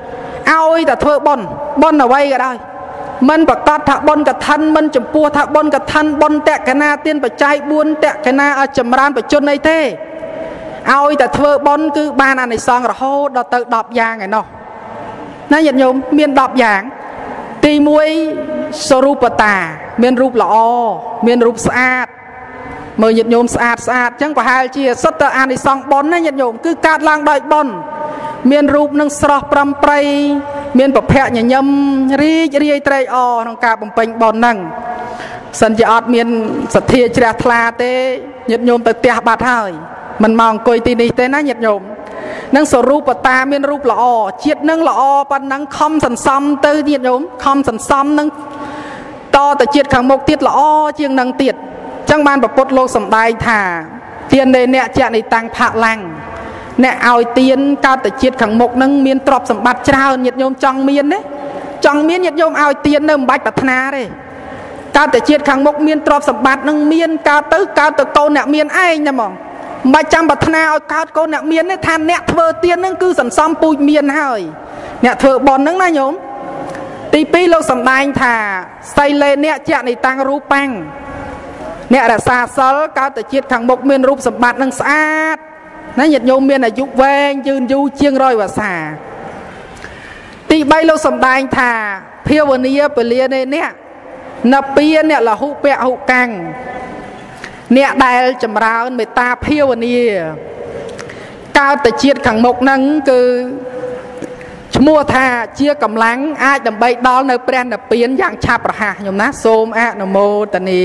ឲ្យតែធ្វើបុណ្យបុណ្យអ្វីក៏ដោយមិនប្រកាសថាបុណ្យកឋិនមិនចំពោះថាបុណ្យកឋិនបុណ្យតក្កណាទានបច្ច័យបួនតក្កណាឲ្យចម្រើនបជនអីទេឲ្យតែធ្វើបុណ្យគឺបានអានិសង្សរហូតដល់ទៅដប់យ៉ាងឯណោះណាញាតិញោមមានដប់យ៉ាងទីមួយសរូបតាមានរូបល្អមានរូបស្អាតមើលញាតិញោមស្អាតស្អាតអញ្ចឹងប្រហែលជាសុទ្ធតែអានិសង្សបុណ្យណាញាតិញោមគឺកើតឡើងដោយបុណ្យមានរូបនឹងស្រស់ប្រំប្រៃមានប្រភពញញឹមរីករាយត្រេកអរក្នុងការបំពេញបុណ្យហ្នឹងសិនជាអត់មានសទ្ធាជ្រះថ្លាទេញាតិញោមទៅផ្ទះបាត់ហើយមិនមកអង្គុយទីនេះទេណាញាតិញោមនឹងសរូបតាមានរូបល្អជាតិនឹងល្អប៉ុណ្ណឹងខំសន្សំទៅញាតិញោមខំសន្សំនឹងតទៅជាតិខាងមុខទៀតល្អជាងនឹងទៀតអញ្ចឹងបានប្រពុតលោកសម្ដែងថាទាននៃអ្នកចនិតាំងផាក់ឡាំងអ្នកឲ្យទានកើតទៅជាតិខាងមុខនឹងមានទ្រព្យសម្បត្តិច្រើនញាតិញោមចង់មានទេចង់មានញាតិញោមឲ្យទាននៅមិនបាច់ប្រាថ្នាទេកើតទៅជាតិខាងមុខមានទ្រព្យសម្បត្តិនឹងមានកើតទៅកើតទៅកូនអ្នកមានឯងតែហ្មងមិនចាំប្រាថ្នាឲ្យកើតកូនអ្នកមានទេថាអ្នកធ្វើទាននឹងគឺសន្សំពូជមានហើយអ្នកធ្វើបុណ្យនឹងណាញោមទីពីរលោកសម្ដែងថាសីលេអ្នកចនិតាំងរូបាំងអ្នករក្សាសិលកើតទៅជាតិខាងមុខមានរូបសម្បត្តិនឹងស្អាតណាញាតិញោមមានអាយុវែងយឺនយូរជាងរយវស្សាទីបីលោកសម្ដែងថាភាវនាពលានៃអ្នកណពាអ្នកលហុពហុកាំងអ្នកដែលចម្រើនមេត្តាភាវនាកើតទៅជាតិខាងមុខហ្នឹងគឺឈ្មោះថាជាកម្លាំងអាចដើម្បីដល់នៅព្រះនិព្វានយ៉ាងឆាប់រហ័សញោមណាសូមអនុមោទនា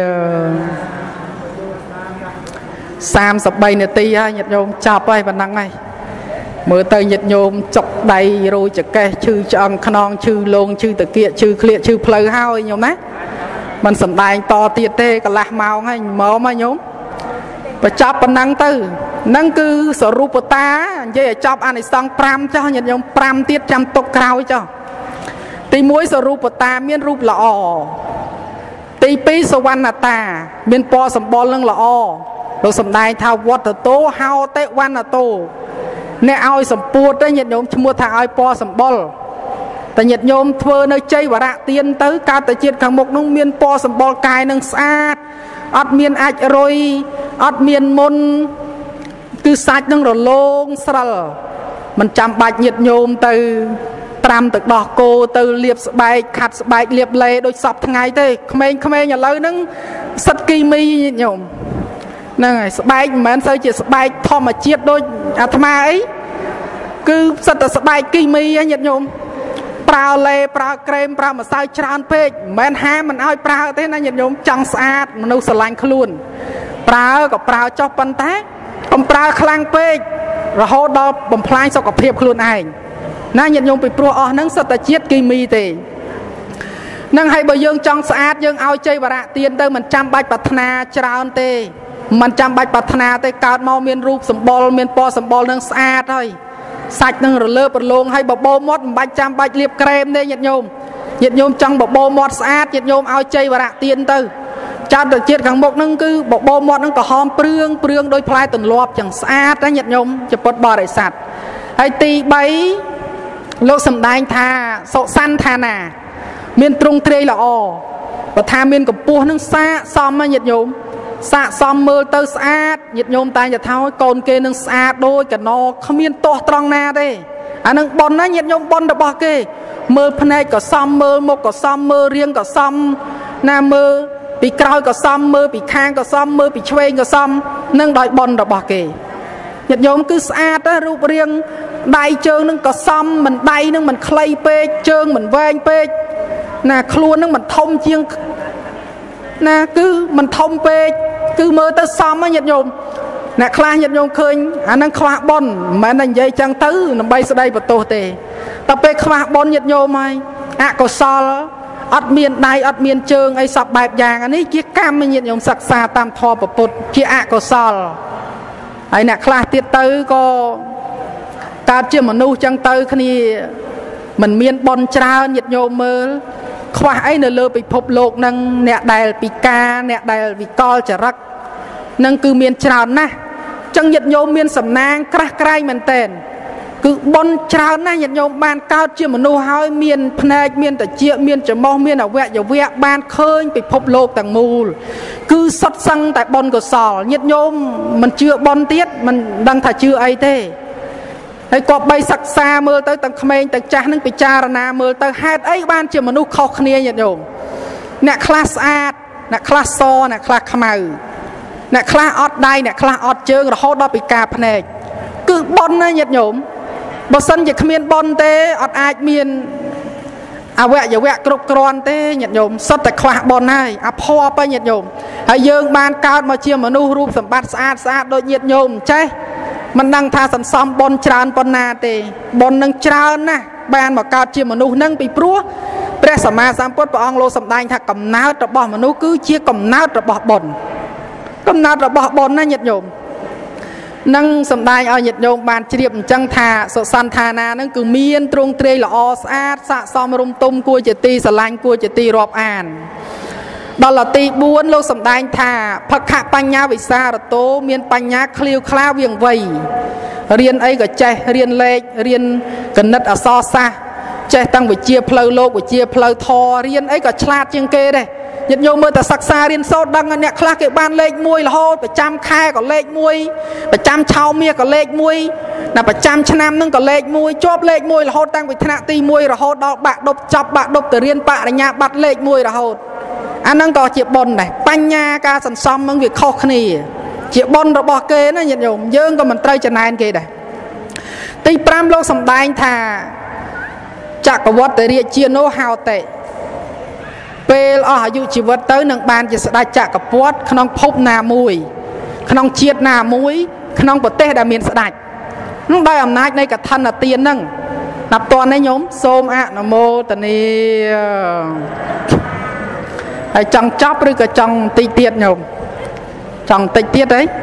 សាមសិបបីនាទីហើយញាតិញោមចប់ហើយប៉ុណ្ណឹងហើយមើលទៅញាតិញោមចុកដៃរោចកេះឈឺឆ្អឹងខ្នងឈឺលងឈឺតាគៀកឈឺក្លៀកឈឺផ្លូវហើយញោមណាមិនសំដែងតទៀតទេកន្លះម៉ោងហើយម៉ោងហើយញោមបញ្ចប់ប៉ុណ្ណឹងទៅហ្នឹងគឺសរូបតានិយាយឲ្យចប់អានិសង្សប្រាំចុះញាតិញោមប្រាំទៀតចាំទុកក្រោយចុះទីមួយសរូបតាមានរូបល្អទីពីរសវណ្ណតាមានពណ៌សម្បុរនឹងល្អលោកសម្ដែងថាវត្តតោហោតិវណ្ណតោអ្នកឲ្យសម្ពួតទេញាតិញោមឈ្មោះថាឲ្យពណ៌សម្បុរតែញាតិញោមធ្វើនៅជ័យវរៈទានទៅកើតទៅជាតិខាងមុខនោះមានពណ៌សម្បុរកាយនឹងស្អាតអត់មានអាចរុយអត់មានមុនគឺសាច់នឹងរលោងស្រិលមិនចាំបាច់ញាតិញោមទៅត្រាំទឹកដោះគោទៅលាបស្បែកខាត់ស្បែកលាបលេដូចសពថ្ងៃទេក្មេងៗឥឡូវហ្នឹងសិតគីមីញាតិញោមហ្នឹងហើយស្បែកមិនមែនសូវជាស្បែកធម្មជាតិដូចអាត្មាអីគឺសិតតែស្បែកគីមីហ្នឹងញាតិញោមប្រើលេប្រើក្រែមប្រើម្សៅច្រើនពេកមិនមែនហាមិនឲ្យប្រើទេណាញាតិញោមចង់ស្អាតមនុស្សស្រឡាញ់ខ្លួនប្រើក៏ប្រើចុះប៉ុន្តែកុំប្រើខ្លាំងពេករហូតដល់បំផ្លាញសុខភាពខ្លួនឯងណាញាតិញោមពីព្រោះអស់ហ្នឹងសិតតែជាតិគីមីទេនឹងហើយបើយើងចង់ស្អាតយើងឲ្យជ័យវរៈទានទៅមិនចាំបាច់ប្រាថ្នាច្រើនទេមិនចាំបាច់ប្រាថ្នាទេកើតមកមានរូបសម្បុរមានពណ៌សម្បុរនឹងស្អាតហើយសាច់នឹងរលើបរលោងហើយបបោមាត់មិនបាច់ចាំបាច់លាបក្រែមទេញាតិញោមញាតិញោមចង់បបោមាត់ស្អាតញាតិញោមឲ្យជ័យវរៈទានទៅចាត់ទៅជាតិខាងមុខហ្នឹងគឺបបោមាត់ហ្នឹងក្រហមព្រឿងព្រឿងដោយផ្លែទន្លាប់ចឹងស្អាតណាញាតិញោមជាពុទ្ធបរិស័ទហើយទីបីលោកសម្ដែងថាសុសន្តានាមានទ្រង់ទ្រាយល្អបើថាមានកម្ពស់ហ្នឹងសាកសមណាញាតិញោមសាកសមមើលទៅស្អាតញាតិញោមតែងតែថាកូនគេនឹងស្អាតដូចកណោគ្មានទាស់ត្រង់ណាទេអានឹងប៉ុនណាញាតិញោមប៉ុនរបស់គេមើលភ្នែកក៏សមមើលមុខក៏សមមើលរាងក៏សមណាមើលពីក្រោយក៏សមមើលពីខាងក៏សមមើលពីឆ្វេងក៏សមនឹងដោយប៉ុនរបស់គេញាតិញោមគឺស្អាតណារូបរាងដៃជើងនឹងក៏សមមិនដៃនឹងមិនខ្លីពេកជើងមិនវែងពេកណាខ្លួននឹងមិនធំជាងណាគឺមិនធំពេកគឺមើលទៅសមញាតិញោមអ្នកខ្លះញាតិញោមឃើញអានឹងខ្វះបុណ្យមិនមែនតែនិយាយចឹងទៅដើម្បីស្ដីបន្ទោសទេតែពេលខ្វះបុណ្យញាតិញោមហើយអកុសលអត់មានដៃអត់មានជើងអីសពបែបយ៉ាងអានេះជាកម្មញាតិញោមសិក្សាតាមធម៌ពុទ្ធជាអកុសលហើយអ្នកខ្លះទៀតទៅក៏កើតជាមនុស្សចឹងទៅគ្នាមិនមានបុណ្យច្រើនញាតិញោមមើលខ្វះអីនៅលើពិភពលោកនឹងអ្នកដែលពិការអ្នកដែលវិកលចរិតនឹងគឺមានច្រើនណាស់ចឹងញាតិញោមមានសំណាងក្រាស់ក្រែងមែនទែន cứ bon tràn na nhận nhôm ban cao chưa mà nô hói miền phèn miền tả chia miền chợ mò miền ở vẹt giờ vẹt ban khơi bị phập lột tầng mù cứ sắt xăng tại bon của sò nhận nhôm mình chưa bon tiết mình đang thà chưa ấy thế hay có bay sặc xa mưa tới tầng khmeng tầng cha nâng bị cha ra mưa tới hai ấy ban chưa mà nô khó khăn nhận nhôm nè class A nè class so nè class khmau nè class ọt đai nè class ọt chương rồi hốt đó bị cà phèn cứ bon na nhận nhômบสนจะขมิ้นบอลเตะอดอาจมีนอาแวะอย่าแวะกรุบกรอนเตะหยัดโยมสดแต่ขวาบอลให้อาพอไปหยัดโยมให้ยืงบานกาวมาเชี่ยมนุษย์รูปสมบัติสะอาดสะอาดโดยหยัดโยมใช่มันนั่งทาสันซ้อมบอลจานบอลนาเตะบอลนั่งจานนะบานมากาวเชี่ยมนุษย์นั่งไปปลัวเปรสมาสามปดปองโลสมได้ถ้ากำนาตระบอบมนุษย์คือเชี่ยกำนาตระบอบบอลกำนาตระบอบบอลนะหยัดโยมนั่งสำได้เอาหยัดโยมบานเฉียบจังทาสสันทานานั่งคือเมียนตรงเตยละอสอาดสะสมรุมตุมกัวจะตีสลายกัวจะตีรอบอ่านดอลลาตีบ้วนโลกสำได้ทาพักขะปัญญาวิสาระโตเมียนปัญญาคลีวคลาเวียงไวเรียนไอ้กับใจเรียนเลขเรียนกันนัดอซอซาใจตั้งวิเชียเพลโลกวิเชียเพลทอเรียนไอ้กับฉลาดยังเกได้หยัดโยมเมื่อแต่ศักษาเรียนโซดังอันเนี้ยคลาเก็บบ้านเลขมวยละโหไปจำแค่ก็เลขมวยไปจำชาวเมียก็เลขมวยน่ะไปจำชนามนึงก็เลขมวยจบเลขมวยละโหตั้งไปธนาตีมวยละโหดอกบะดบจับบะดบแต่เรียนปะระยะบัดเลขมวยละโหอันนั้นก็เจียบบนไหนปัญญาการสันซ้อมมันวิเคราะห์ขณีเจียบบนระบอบเกย์นะหยัดโยมเยื่อก็มันไตรจะนายเกย์ได้ตีปรามโลกสำได้ท่าจากกวัดแต่เรียเชียโนฮาวเตเปลอายุชีวิตเต้หนึ่งบานจะได้จากกับปวดขนมพบนามวยขนมเชียดนามวยขนมปเตะดามินสได้นั่งได้อำนาจในกับท่านเตียนนั่งนับตอนในโยมโสมอะนโมตนีไอจังจับหรือกับจังตีเตียนโยมจังตีเตียนđấy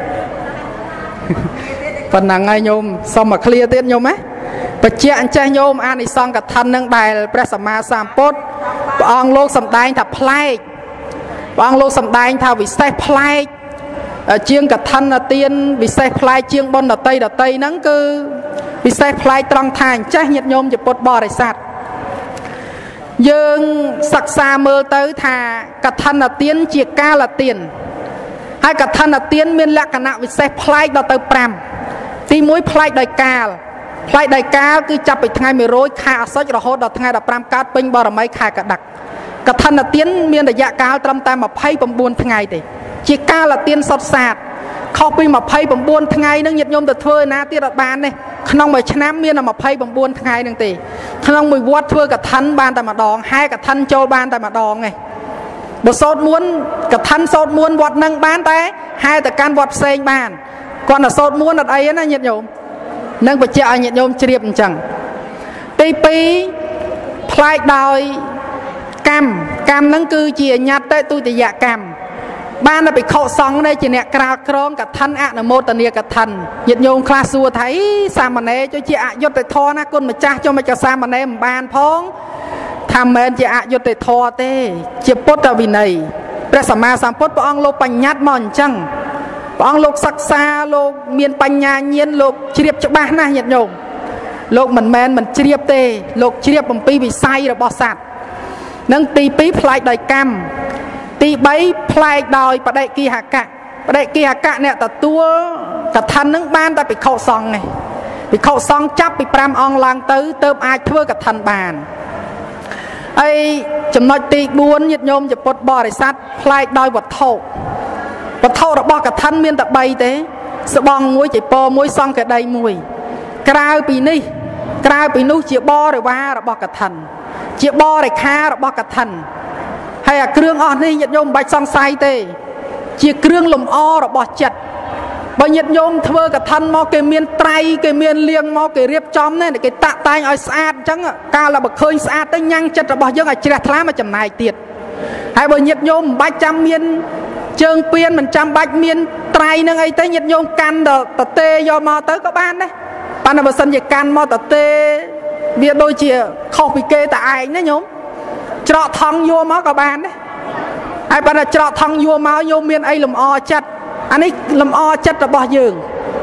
phần nào ngayโยมxong mà clearเตียนโยมไหมปัจเจกใจโยมอันนี้ซองกับท่านนั่งได้พระสัมมาสัมพุทธองโลกสำได้ถ้าพลายองโลกสำได้ถ้าวิเศษพลายเชียงกับท่านเตียนวิเศษพลายเชียงบนดาเตยดาเตยนั่นคือวิเศษพลายตรังทางใจหยัดโยมจะปลดบ่อไรสัตว์ยืงศักษาเมื่อเตยถ้ากับท่านเตียนเจียกาละเตียนให้กับท่านเตียนมีลักษณะวิเศษพลายดาเตยปรำตีมุ้ยพลายโดยกาลพลายได้ก้าวคือจับไปทางไม่ร้อยขาสัจระหดดอกทางดับปรามการเป็นบารมีขากระดักกระทันเตียนมีระยะก้าวตรำตามมาไพ่ปมบุญทางไงเตะจีก้าวละเตียนสดสาดเข้าไปมาไพ่ปมบุญทางไงนั่งหยัดโยมแต่เธอนะที่รัฐบาลเนี่ยขนมใบชนะมีนมาไพ่ปมบุญทางไงนั่งเตะขนมใบวัดเธอกระทันบานแต่มาดองให้กระทันโจบานแต่มาดองไงบทโซดม้วนกระทันโซดม้วนวัดนั่งบานแต่ให้แต่การวัดเซงบานก่อนแต่โซดม้วนอะไรนะหยัดโยมนั่งไปเจาะหยัดโยมเฉียบจังปีปีพลายดอยกรรมกรรมนั่นคือเจียญัดได้ตุติยกรรมบ้านเราไปเคาะซองได้จีเนี่ยกราวครองกับท่านอะนโมตเนียกับท่านหยัดโยมคลาสัวไทยสามเณรเจ้าเจียยศแต่ทอนะคนมาจ้าเจ้ามาจะสามเณรบานพ้องทำเมินเจียยศแต่ทอเต้เจียพุทธวินัยพระสัมมาสัมพุทธพระองค์โลปัญญัติมอนจังองโลกศักษาโลกเมียนปัญญาเงียนโลกเฉียบจะบ้านะหยัดโยมโลกมันแมนมันเฉียบเตะโลกเฉียบมันปีวิสัยระบอบสัตว์นั่งตีปีพลายโดยกรรมตีใบพลายโดยประเดกีหากะประเดกีหากะเนี่ยแต่ตัวกับทันนั่งบ้านแต่ไปเข้าซองไงไปเข้าซองจับไปปรามอองลางตื้อเติมอาเพื่อกับทันบานไอจำนวนตีบ้วนหยัดโยมจะปลดบ่อไรสัตว์พลายโดยวัดโถปะเท่าระบอกกับท่านเมียนตะใบเต้สบองมวยใจปอมวยซองกับใดมวยกลายปีนี้กลายปีนู้เจียบอหรือว่าระบอกกับท่านเจียบอหรือค้าระบอกกับท่านให้เครื่องอ่อนนี่หยัดโยมใบซองไซเต้เจียเครื่องลมอ้อระบอกจัดบหยัดโยมเทอกับท่านมอเกเมียนไตรเกเมียนเลียงมอเกเรียบจอมเนี่ยเกตะตายเอาสะอาดจังการเราบอกเคยสะอาดแต่ยังจัดระบอกยังไงเจริญทลามาจำนายเตียดให้บหยัดโยมใบจำเมียนเชิงเปลี่ยนมันจำบัดเมียนไตรนั่งไอ้เต้หยัดโยมกันเดอตเตยอมอเตอก็บ้านนะปานนับสัญญาการมอตเตเบียโดยเชี่ยเข้าไปเกตายนะโยมเจาะทองโยมอก็บ้านนะไอ้ปานเจาะทองโยมอโยมเมียนไอ้ลำอจัดอันนี้ลำอจัดระบอบยืง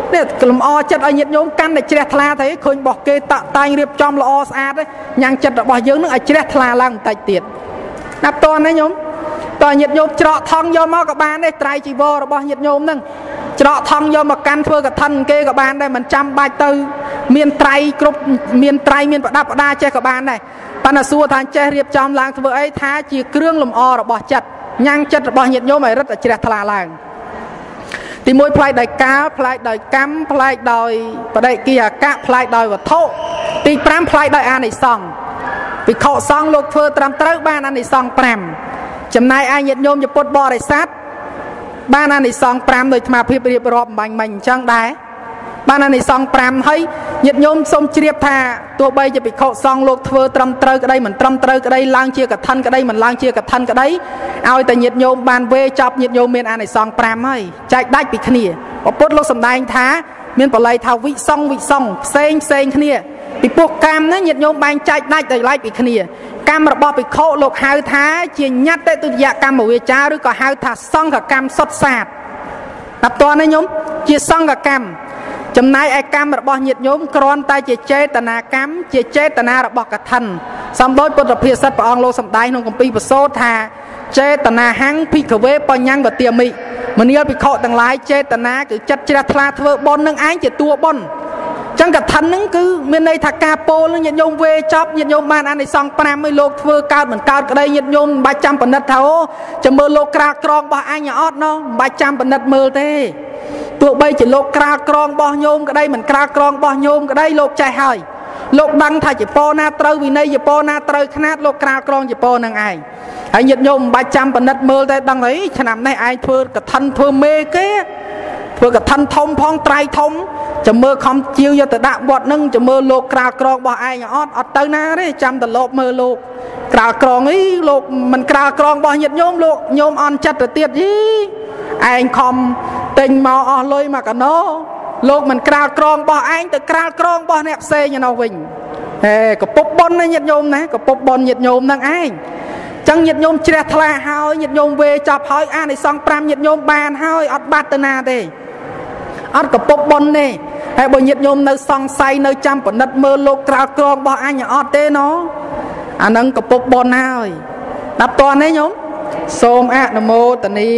នេះលំអចិត្តឲ្យញាតិញោមកាន់តែជ្រះថ្លាទៅឃើញរបស់គេតាក់តែងរៀបចំល្អស្អាតញ៉ាំងចិត្តរបស់យើងនឹងឲ្យជ្រះថ្លាឡើងបន្តិចទៀតណាប់តណាញោមតើញាតិញោមច្រកថងយកមកក៏បានដែរត្រៃជីវររបស់ញាតិញោមហ្នឹងច្រកថងយកមកកាន់ធ្វើកឋិនគេក៏បានដែរមិនចាំបាច់ទៅមានត្រៃគ្រប់មានត្រៃមានប្រដាប់ប្រដាចេះក៏បានដែរប៉ុន្តែសួរថាចេះរៀបចំឡើងធ្វើអីថាជាគ្រឿងលម្អរបស់ចិត្តញ៉ាំងចិត្តរបស់ញាតិញោមឲ្យរឹតឲ្យជ្រះថ្លាឡើងទីមួយផ្លែកដោយកាលផ្លែកដោយកម្មផ្លែកដោយបដិគិអកៈផ្លែកដោយវត្ថុទីប្រាំផ្លែកដោយអានិសង្ឃភិក្ខុសង្ឃលោកធ្វើត្រឹមត្រូវបានអានិសង្ឃប្រាំចំណែកឯញាតិញោមជាពុទ្ធបរិស័ទបានអានិសង្ឃប្រាំដោយអាត្មាភាពរៀបរាប់បាញ់មិញអញ្ចឹងដែរបានអានិសង្ឃប្រាំហើយញាតិញោមសូមជ្រាបថាទោះបីជាភិក្ខុសង្ឃលោកធ្វើត្រឹមត្រូវក្តីមិនត្រឹមត្រូវក្តីឡើងជាកឋិនក្តីមិនឡើងជាកឋិនក្តីឲ្យតែញាតិញោមបានវេចប់ញាតិញោមមានអានិសង្ឃប្រាំហើយចែកដាច់ពីគ្នាព្រះពុទ្ធលោកសម្ដែងថាមានបល័យថាវិសង្ឃវិសង្ឃផ្សេងផ្សេងគ្នាពីពួកកម្មហ្នឹងញាតិញោមបែងចែកដាច់ដោយឡែកពីគ្នាកម្មរបស់ភិក្ខុលោកហៅថាជាញត្តទុតិយកម្មវាចាឬក៏ហៅថាសង្ឃកម្មសុទ្ធសាធដល់តើណាញោមជាសង្ឃកម្មចំណែកឯកម្មរបស់ញាតិញោមគ្រាន់តែជាចេតនាកម្មជាចេតនារបស់កឋិនសំដោយពុទ្ធភាសិតព្រះអង្គលោកសម្ដែងក្នុងគម្ពីរពសូតថាចេតនាហੰភិក្ខវេបញ្ញੰវទាមិមនាលភិក្ខុទាំងឡាយចេតនាគឺចិត្តជ្រះថ្លាធ្វើបុណ្យនឹងឯងជាតួបុណ្យចឹងកឋិនហ្នឹងគឺមានន័យថាការពោលនឹងញាតិញោមវេចប់ញាតិញោមបានអានិសង្ឃប្រាំឲ្យលោកធ្វើកើតមិនកើតក្តីញាតិញោមមិនបាច់ចាំពិនិត្យថាអូចាំមើលលោកក្រាលក្រងរបស់អញអត់ណោះមិនបាច់ចាំពិនិត្យមើលទេទោះបីជាលោកក្រាលក្រងរបស់ញោមក្តីមិនក្រាលក្រងរបស់ញោមក្តីលោកចេះហើយលោកដឹងថាជាពោណាត្រូវវិន័យជាពោណាត្រូវខ្នាតលោកក្រាលក្រងជាពោនឹងឯងហើយញាតិញោមមិនបាច់ចាំពិនិត្យមើលទេដឹងអីឆ្នាំនេះឯងធ្វើកឋិនធ្វើមេគេធ្វើកឋិនធំផងត្រៃធំចាំមើលខំជាវយកទៅដាក់វត្តនឹងចាំមើលលោកក្រាលក្រងរបស់ឯងអត់អត់ទៅណាទេចាំតែលោកមើលលោកក្រាលក្រងអីលោកមិនក្រាលក្រងរបស់ញាតិញោមលោកញោមអន់ចិត្តទៅទៀតយីឯងខំទិញមកអស់លុយមកកណោលោកមិនក្រាលក្រងរបស់ឯងទៅក្រាលក្រងរបស់អ្នកផ្សេងឯនោះវិញហេកពុបប៉ុនណាញាតិញោមណាកពុបប៉ុនញាតិញោមនឹងឯងចឹងញាតិញោមជ្រះថ្លាហើយញាតិញោមវេចប់ហើយអានិសង្ឃប្រាំញាតិញោមបានហើយអត់បាត់ទៅណាទេអត់កពុបប៉ុនទេហើយបើញាតិញោមនៅសង្ស័យនៅចាំពិនិត្យមើលលោកក្រាលក្រងរបស់អញអត់ទេណោអានឹងកពុបប៉ុនហើយដល់តនេះញោមសូមអនុមោទនា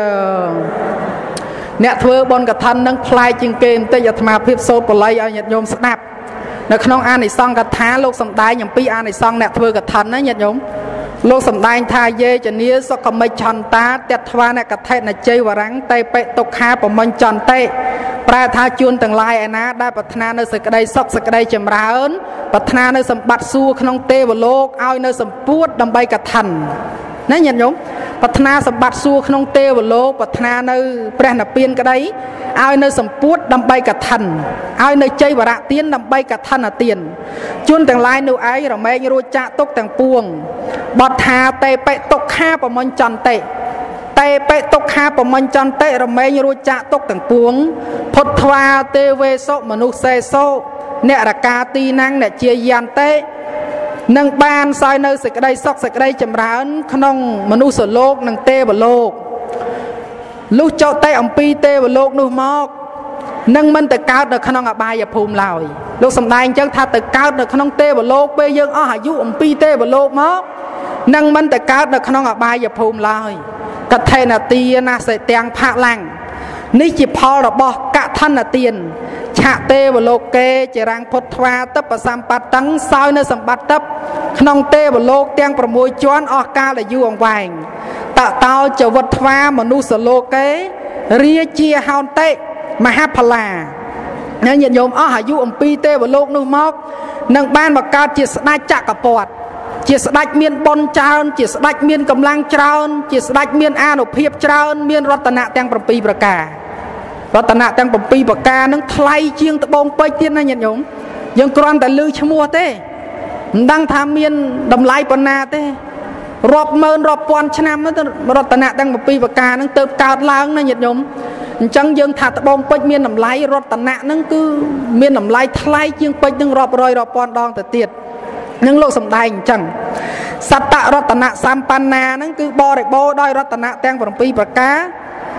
អ្នកធ្វើបុណ្យកឋិននឹងផ្លែកជាងគេបន្តិចអាត្មាភាពសូត្របល័យឲ្យញាតិញោមស្ដាប់នៅក្នុងអានិសង្ឃកថាលោកសម្ដែងអំពីអានិសង្ឃអ្នកធ្វើកឋិនណាញាតិញោមលោកសម្ដែងថាយេចនីសុខមិច្ឆន្តាតត្វានកថេនជ័យវរੰតេបិទុក្ខាបមិញ្ចន្តិប្រែថាជួនទាំងឡាយឯណាដែលប្រាថ្នានៅសេចក្តីសុខសេចក្តីចម្រើនប្រាថ្នានៅសម្បត្តិសួគ៌ក្នុងទេវលោកឲ្យនៅសម្ពួតដើម្បីកឋិនណាញាតិញោមប្រាថ្នាសម្បត្តិសួគ៌ក្នុងទេវលោកប្រាថ្នានៅព្រះនិព្វានក្តីឲ្យនៅសម្ពួតដើម្បីកឋិនឲ្យនៅជ័យវរៈទានដើម្បីកឋិនទានជួនទាំងឡាយនោះឯងរមែងរួចចាក់ទុកទាំងពួងបទថាតេបិទុក្ខាបមិញ្ចន្តិតេបិទុក្ខាបមិញ្ចន្តិរមែងរួចចាក់ទុកទាំងពួងផុតថ្វាទេវេសុមនុស្សសេសោអ្នករកាទីណាំងអ្នកជាយន្តិនឹងបានសោយនៅសេចក្តីសុខសេចក្តីចម្រើនក្នុងមនុស្សលោកនិងទេវលោកលុះចោតតែអំពីទេវលោកនោះមកនឹងមិនទៅកើតនៅក្នុងអបាយភូមិឡើយលោកសម្ដែងអញ្ចឹងថាទៅកើតនៅក្នុងទេវលោកពេលយើងអស់អាយុអំពីទេវលោកមកនឹងមិនទៅកើតនៅក្នុងអបាយភូមិឡើយកថេនទានាសេទាំងផាឡាំងនេះជាផលរបស់កឋិនទានឆាទេវលោកេជារាំងពុទ្ធថ្វាតបសម្បត្តិទាំងសោយនៅសម្បត្តិទឹកក្នុងទេវលោកទាំង6ជាន់អស់កាលដែលយូរអង្វែងតតោចវុថ្វាមនុស្សលោកេរាជាហោនតិមហាផលាញាតិញោមអស់អាយុអំពីទេវលោកនោះមកនឹងបានមកកើតជាស្ដេចចក្រពត្តិជាស្ដេចមានបុណ្យច្រើនជាស្ដេចមានកម្លាំងច្រើនជាស្ដេចមានអានុភាពច្រើនមានរតនៈទាំង7ប្រការរតនៈទាំង7ប្រការនឹងថ្លៃជាងត្បូងពេជ្រទៀតណាញាតិញោមយើងគ្រាន់តែឮឈ្មោះទេមិនដឹងថាមានតម្លៃប៉ុណ្ណាទេរាប់ម៉ឺនរាប់ពាន់ឆ្នាំទៅរតនៈទាំង7ប្រការនឹងទៅកើតឡើងណាញាតិញោមអញ្ចឹងយើងថាត្បូងពេជ្រមានតម្លៃរតនៈនឹងគឺមានតម្លៃថ្លៃជាងពេជ្រនឹងរាប់រយរាប់ពាន់ដងទៅទៀតនឹងលោកសម្ដែងអញ្ចឹងសត្តរតនៈសម្បណ្ណានឹងគឺបរិបូរដោយរតនៈទាំង7ប្រការ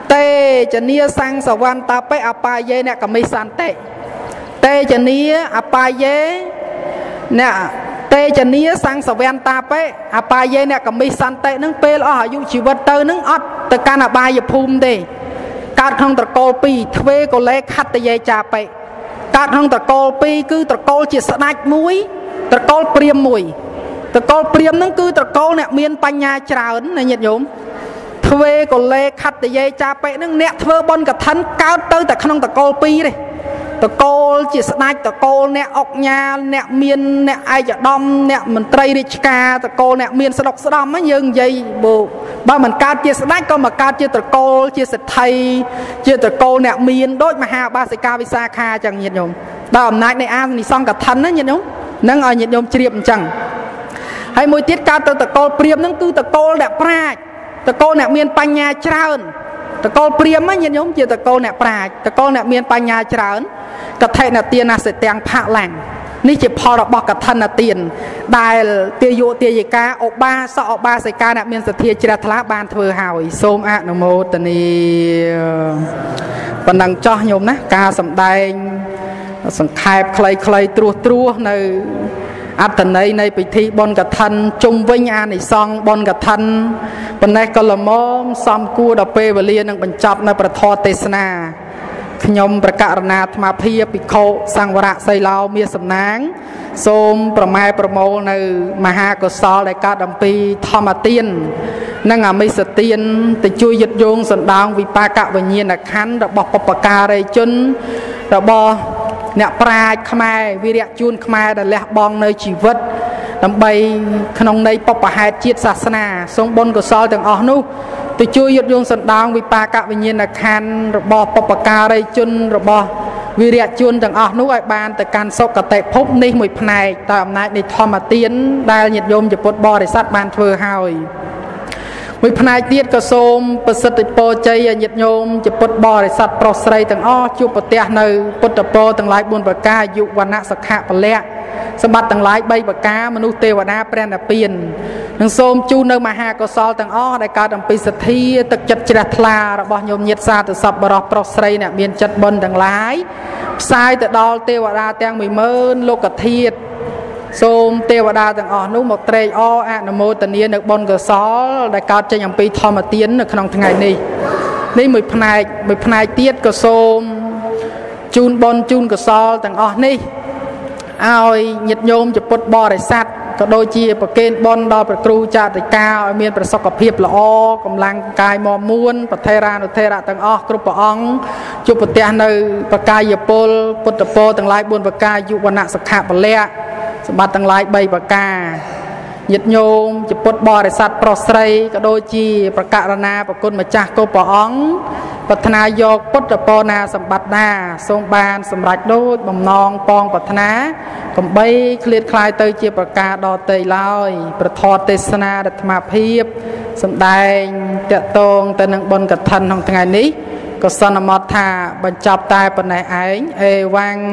เตจเนียสังสวรรค์ตาไปอปายเยเนี่ยก็ไม่สันเตเตจเนียอปายเยเนี่ยเตจเนียสังสวรรค์ตาไปอปายเยเนี่ยก็ไม่สันเตนึงเปลอ๋ออายุชีวิตเตนึงอดแต่การอบายภูมิเดการทองตะโกปีทเวก็เล็กขัดตะเยจ่าไปการทองตะโกปีคือตะโกจิตสนัดมุ้ยตะโกเปรียมมุ้ยตะโกเปรียมนั่นคือตะโกเนี่ยมีนปัญญาจราวนในnhiệtโยมทเวก็เล็กขัดตะเยจ่าไปนั่งเนี่ยทเวบนกับทันก้าวเตอแต่ขนมตะโกปีเลยตะโกจิตสนัดตะโกเนี่ยออกญาเนี่ยมีนเนี่ยไอจะดอมเนี่ยมันไตรริชกาตะโกเนี่ยมีนสลกสดอมมันยังใหญ่โบบ้ามันการจิตสนัดก็มาการจิตตะโกจิตสไทยจิตตะโกเนี่ยมีนโดยมหาบาสิกาวิสาขาจังnhiệtโยมดาวอำนาจในอาสนิซองกับทันนั่นnhiệtโยมนั่งเอาnhiệtโยมเฉียบจังให้มวยติดการตะโกเปรียมนั่นคือตะโกเนี่ยปราดตะโกเนี่ยมีนปัญญาเจริญตะโกเปรียมมันnhiệtโยมจิตตะโกเนี่ยปราดตะโกเนี่ยมีนปัญญาเจริญกระเทยนาเตียนาเสตียงพระแหล่งนี่จะพอเราบอกกับท่านนาเตียนได้เตียโยเตียยิกาออกบ้าสออกบ้าใส่การเนี่ยมีสถียรจิรทละบานเธอหายโสมอะนโมตนีปนังจ่อโยมนะการสำแดงสังขารใครใครตรัวตรัวในอัตนัยในพิธีบนกับท่านจงวิญญาณในซองบนกับท่านปนัยกลมอมซอมกูดเปเวลีนังบรรจับในประทอเตสนาขยมประกาศนาธรรมเพียปิโคสังวรไซลาวเมียสำนางโสมประมาประโมในมหากสลในการดำปีธรรมเตียนนั่งอามิสเตียนแต่ช่วยยึดโยงสันดางวิปากะวิญญาณขันระบบปปการอะไรจนระบอบเนี่ยปลายขมายวิริยจุนขมายแต่ละบองในชีวิตดำใบขนมในปปหาจิตศาสนาทรงบนกสลต่างออกนู้ตัวช่วยยึดโยงสันดางวิปากะวิญญาณขันระบอบปปการอะไรจนระบอบวิริยจุนต่างออกนู้ไอบานแต่การสกแต่พบในมวยพนายตามนายในธรรมเตียนได้ยึดโยมจะปลดบริษัทบานเธอหายวิพนายเตียดกระโสมประสิทธิโปใจยึดโยมจะปลดบริษัทปลดใส่ต่างอ้อจุปเตียในปุตตโปต่างหลายบุญประกายุวรรณสักขะปะเละสมบัติต่างหลายใบประกามนุษย์เทวดาแปรนเปลี่ยนหนังโสมจูในมหากสลต่างอ้อในการดำปีสถีตึกจัดจิตทลาระบอบโยมเย็ดซาตุสับบรอปลดใส่เนี่ยเมียนจัดบนต่างหลายสายแต่ดอลเทวดาแตงมีเมินโลกเทียดโสมเทวดาต่างอ่อนนู้หมดเตยอ้ออะนโมตเนียนึกบนกสอได้การจะยังปีทอมเตียนในขนมทั้งไงนี่นี่มือพนายมือพนายเตียดกโสมจูนบนจูนกสอต่างอ่อนนี่เอาหยิดโยมจะปลดบริษัทก็โดยจีประเกณฑ์บนดอประครูจาติกาเอาเมียนประสบกับเพียบละอ้อกำลังกายมอม้วนประเทรานุเทระต่างอ้อกรุปองจุปเตียในประกายปลปุตตโปต่างหลายบุญประกายยุวรรณสักขะปะเละสมบัติต่างหลายใบประกาหยิดโยมจะปลดบริษัทปลดใส่ก็โดยจีประกาศนาประคุณมาจากโกปองปัฒนายกปุตตโปนาสมบัตินาทรงบานสำรัจโดยบ่มนองปองปัฒนากำใบเคลียดคลายเตยเจียประกาศดอเตยลอยประทอเตสนาดัตมาเพียบสำแดงเตะตรงแต่นังบนกับทันของทั้งไงนี้ก็สนมอธาบรรจับตายปนไหนไอเอวัง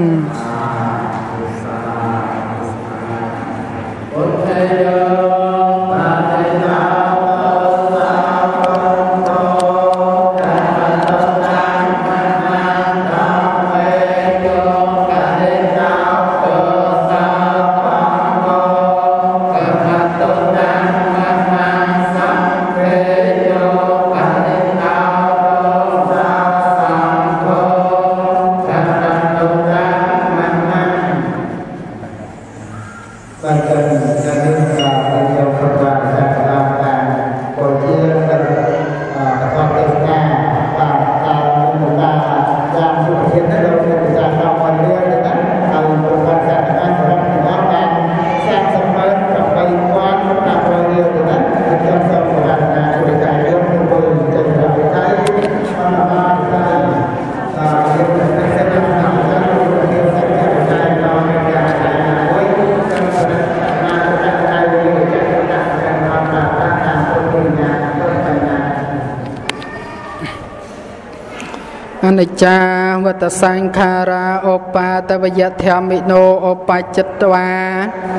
อนิจจาวัตสังขาราโอปาตวยธรรมิโนโอปาจตวา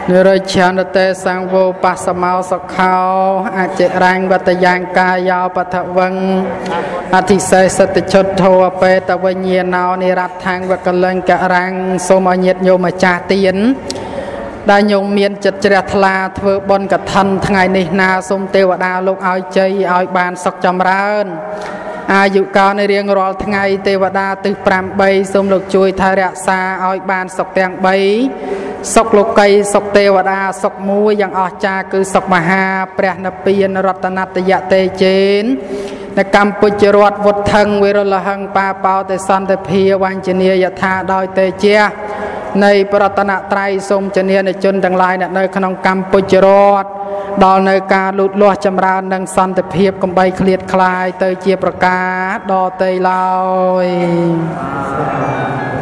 นิรชานเตสังโวปัสมาสขาวอาเจรังวัตยังกายาวปัทวังอธิเสสติชดโทเปตวิญญาณาวนิรัตทางวกลังกะรังสมอเนตโยมจาเตียนได้โยมเมียนจัดเจริญทลาเทอบนกทันทั้งไงในนาสมเทวดาลูกเอาใจเอาบานสกจำร้านอายุกาในเรียงรอทั้งไงเทวดาตึกปรามใบสมลูกจุยทาระซาเอาบานสกแตงใบสกโลกไกสกเทวดาสกมูยังอจาคือสกมหาเปรนปีนรัตนัตยะเตเจนในกรรมปุจรวดวดทังเวรละหังปาเปาแต่สันแต่เพียวันเจเนียยธาดอยเตเจในปรัตนาไตรสมเจเนียในจนดังลายในขนมกรรมปุจรวดดอลในการลุดลวดจำรานังสันแต่เพียบกำใบเคลียดคลายเตเจียประกาศดอเตยลอย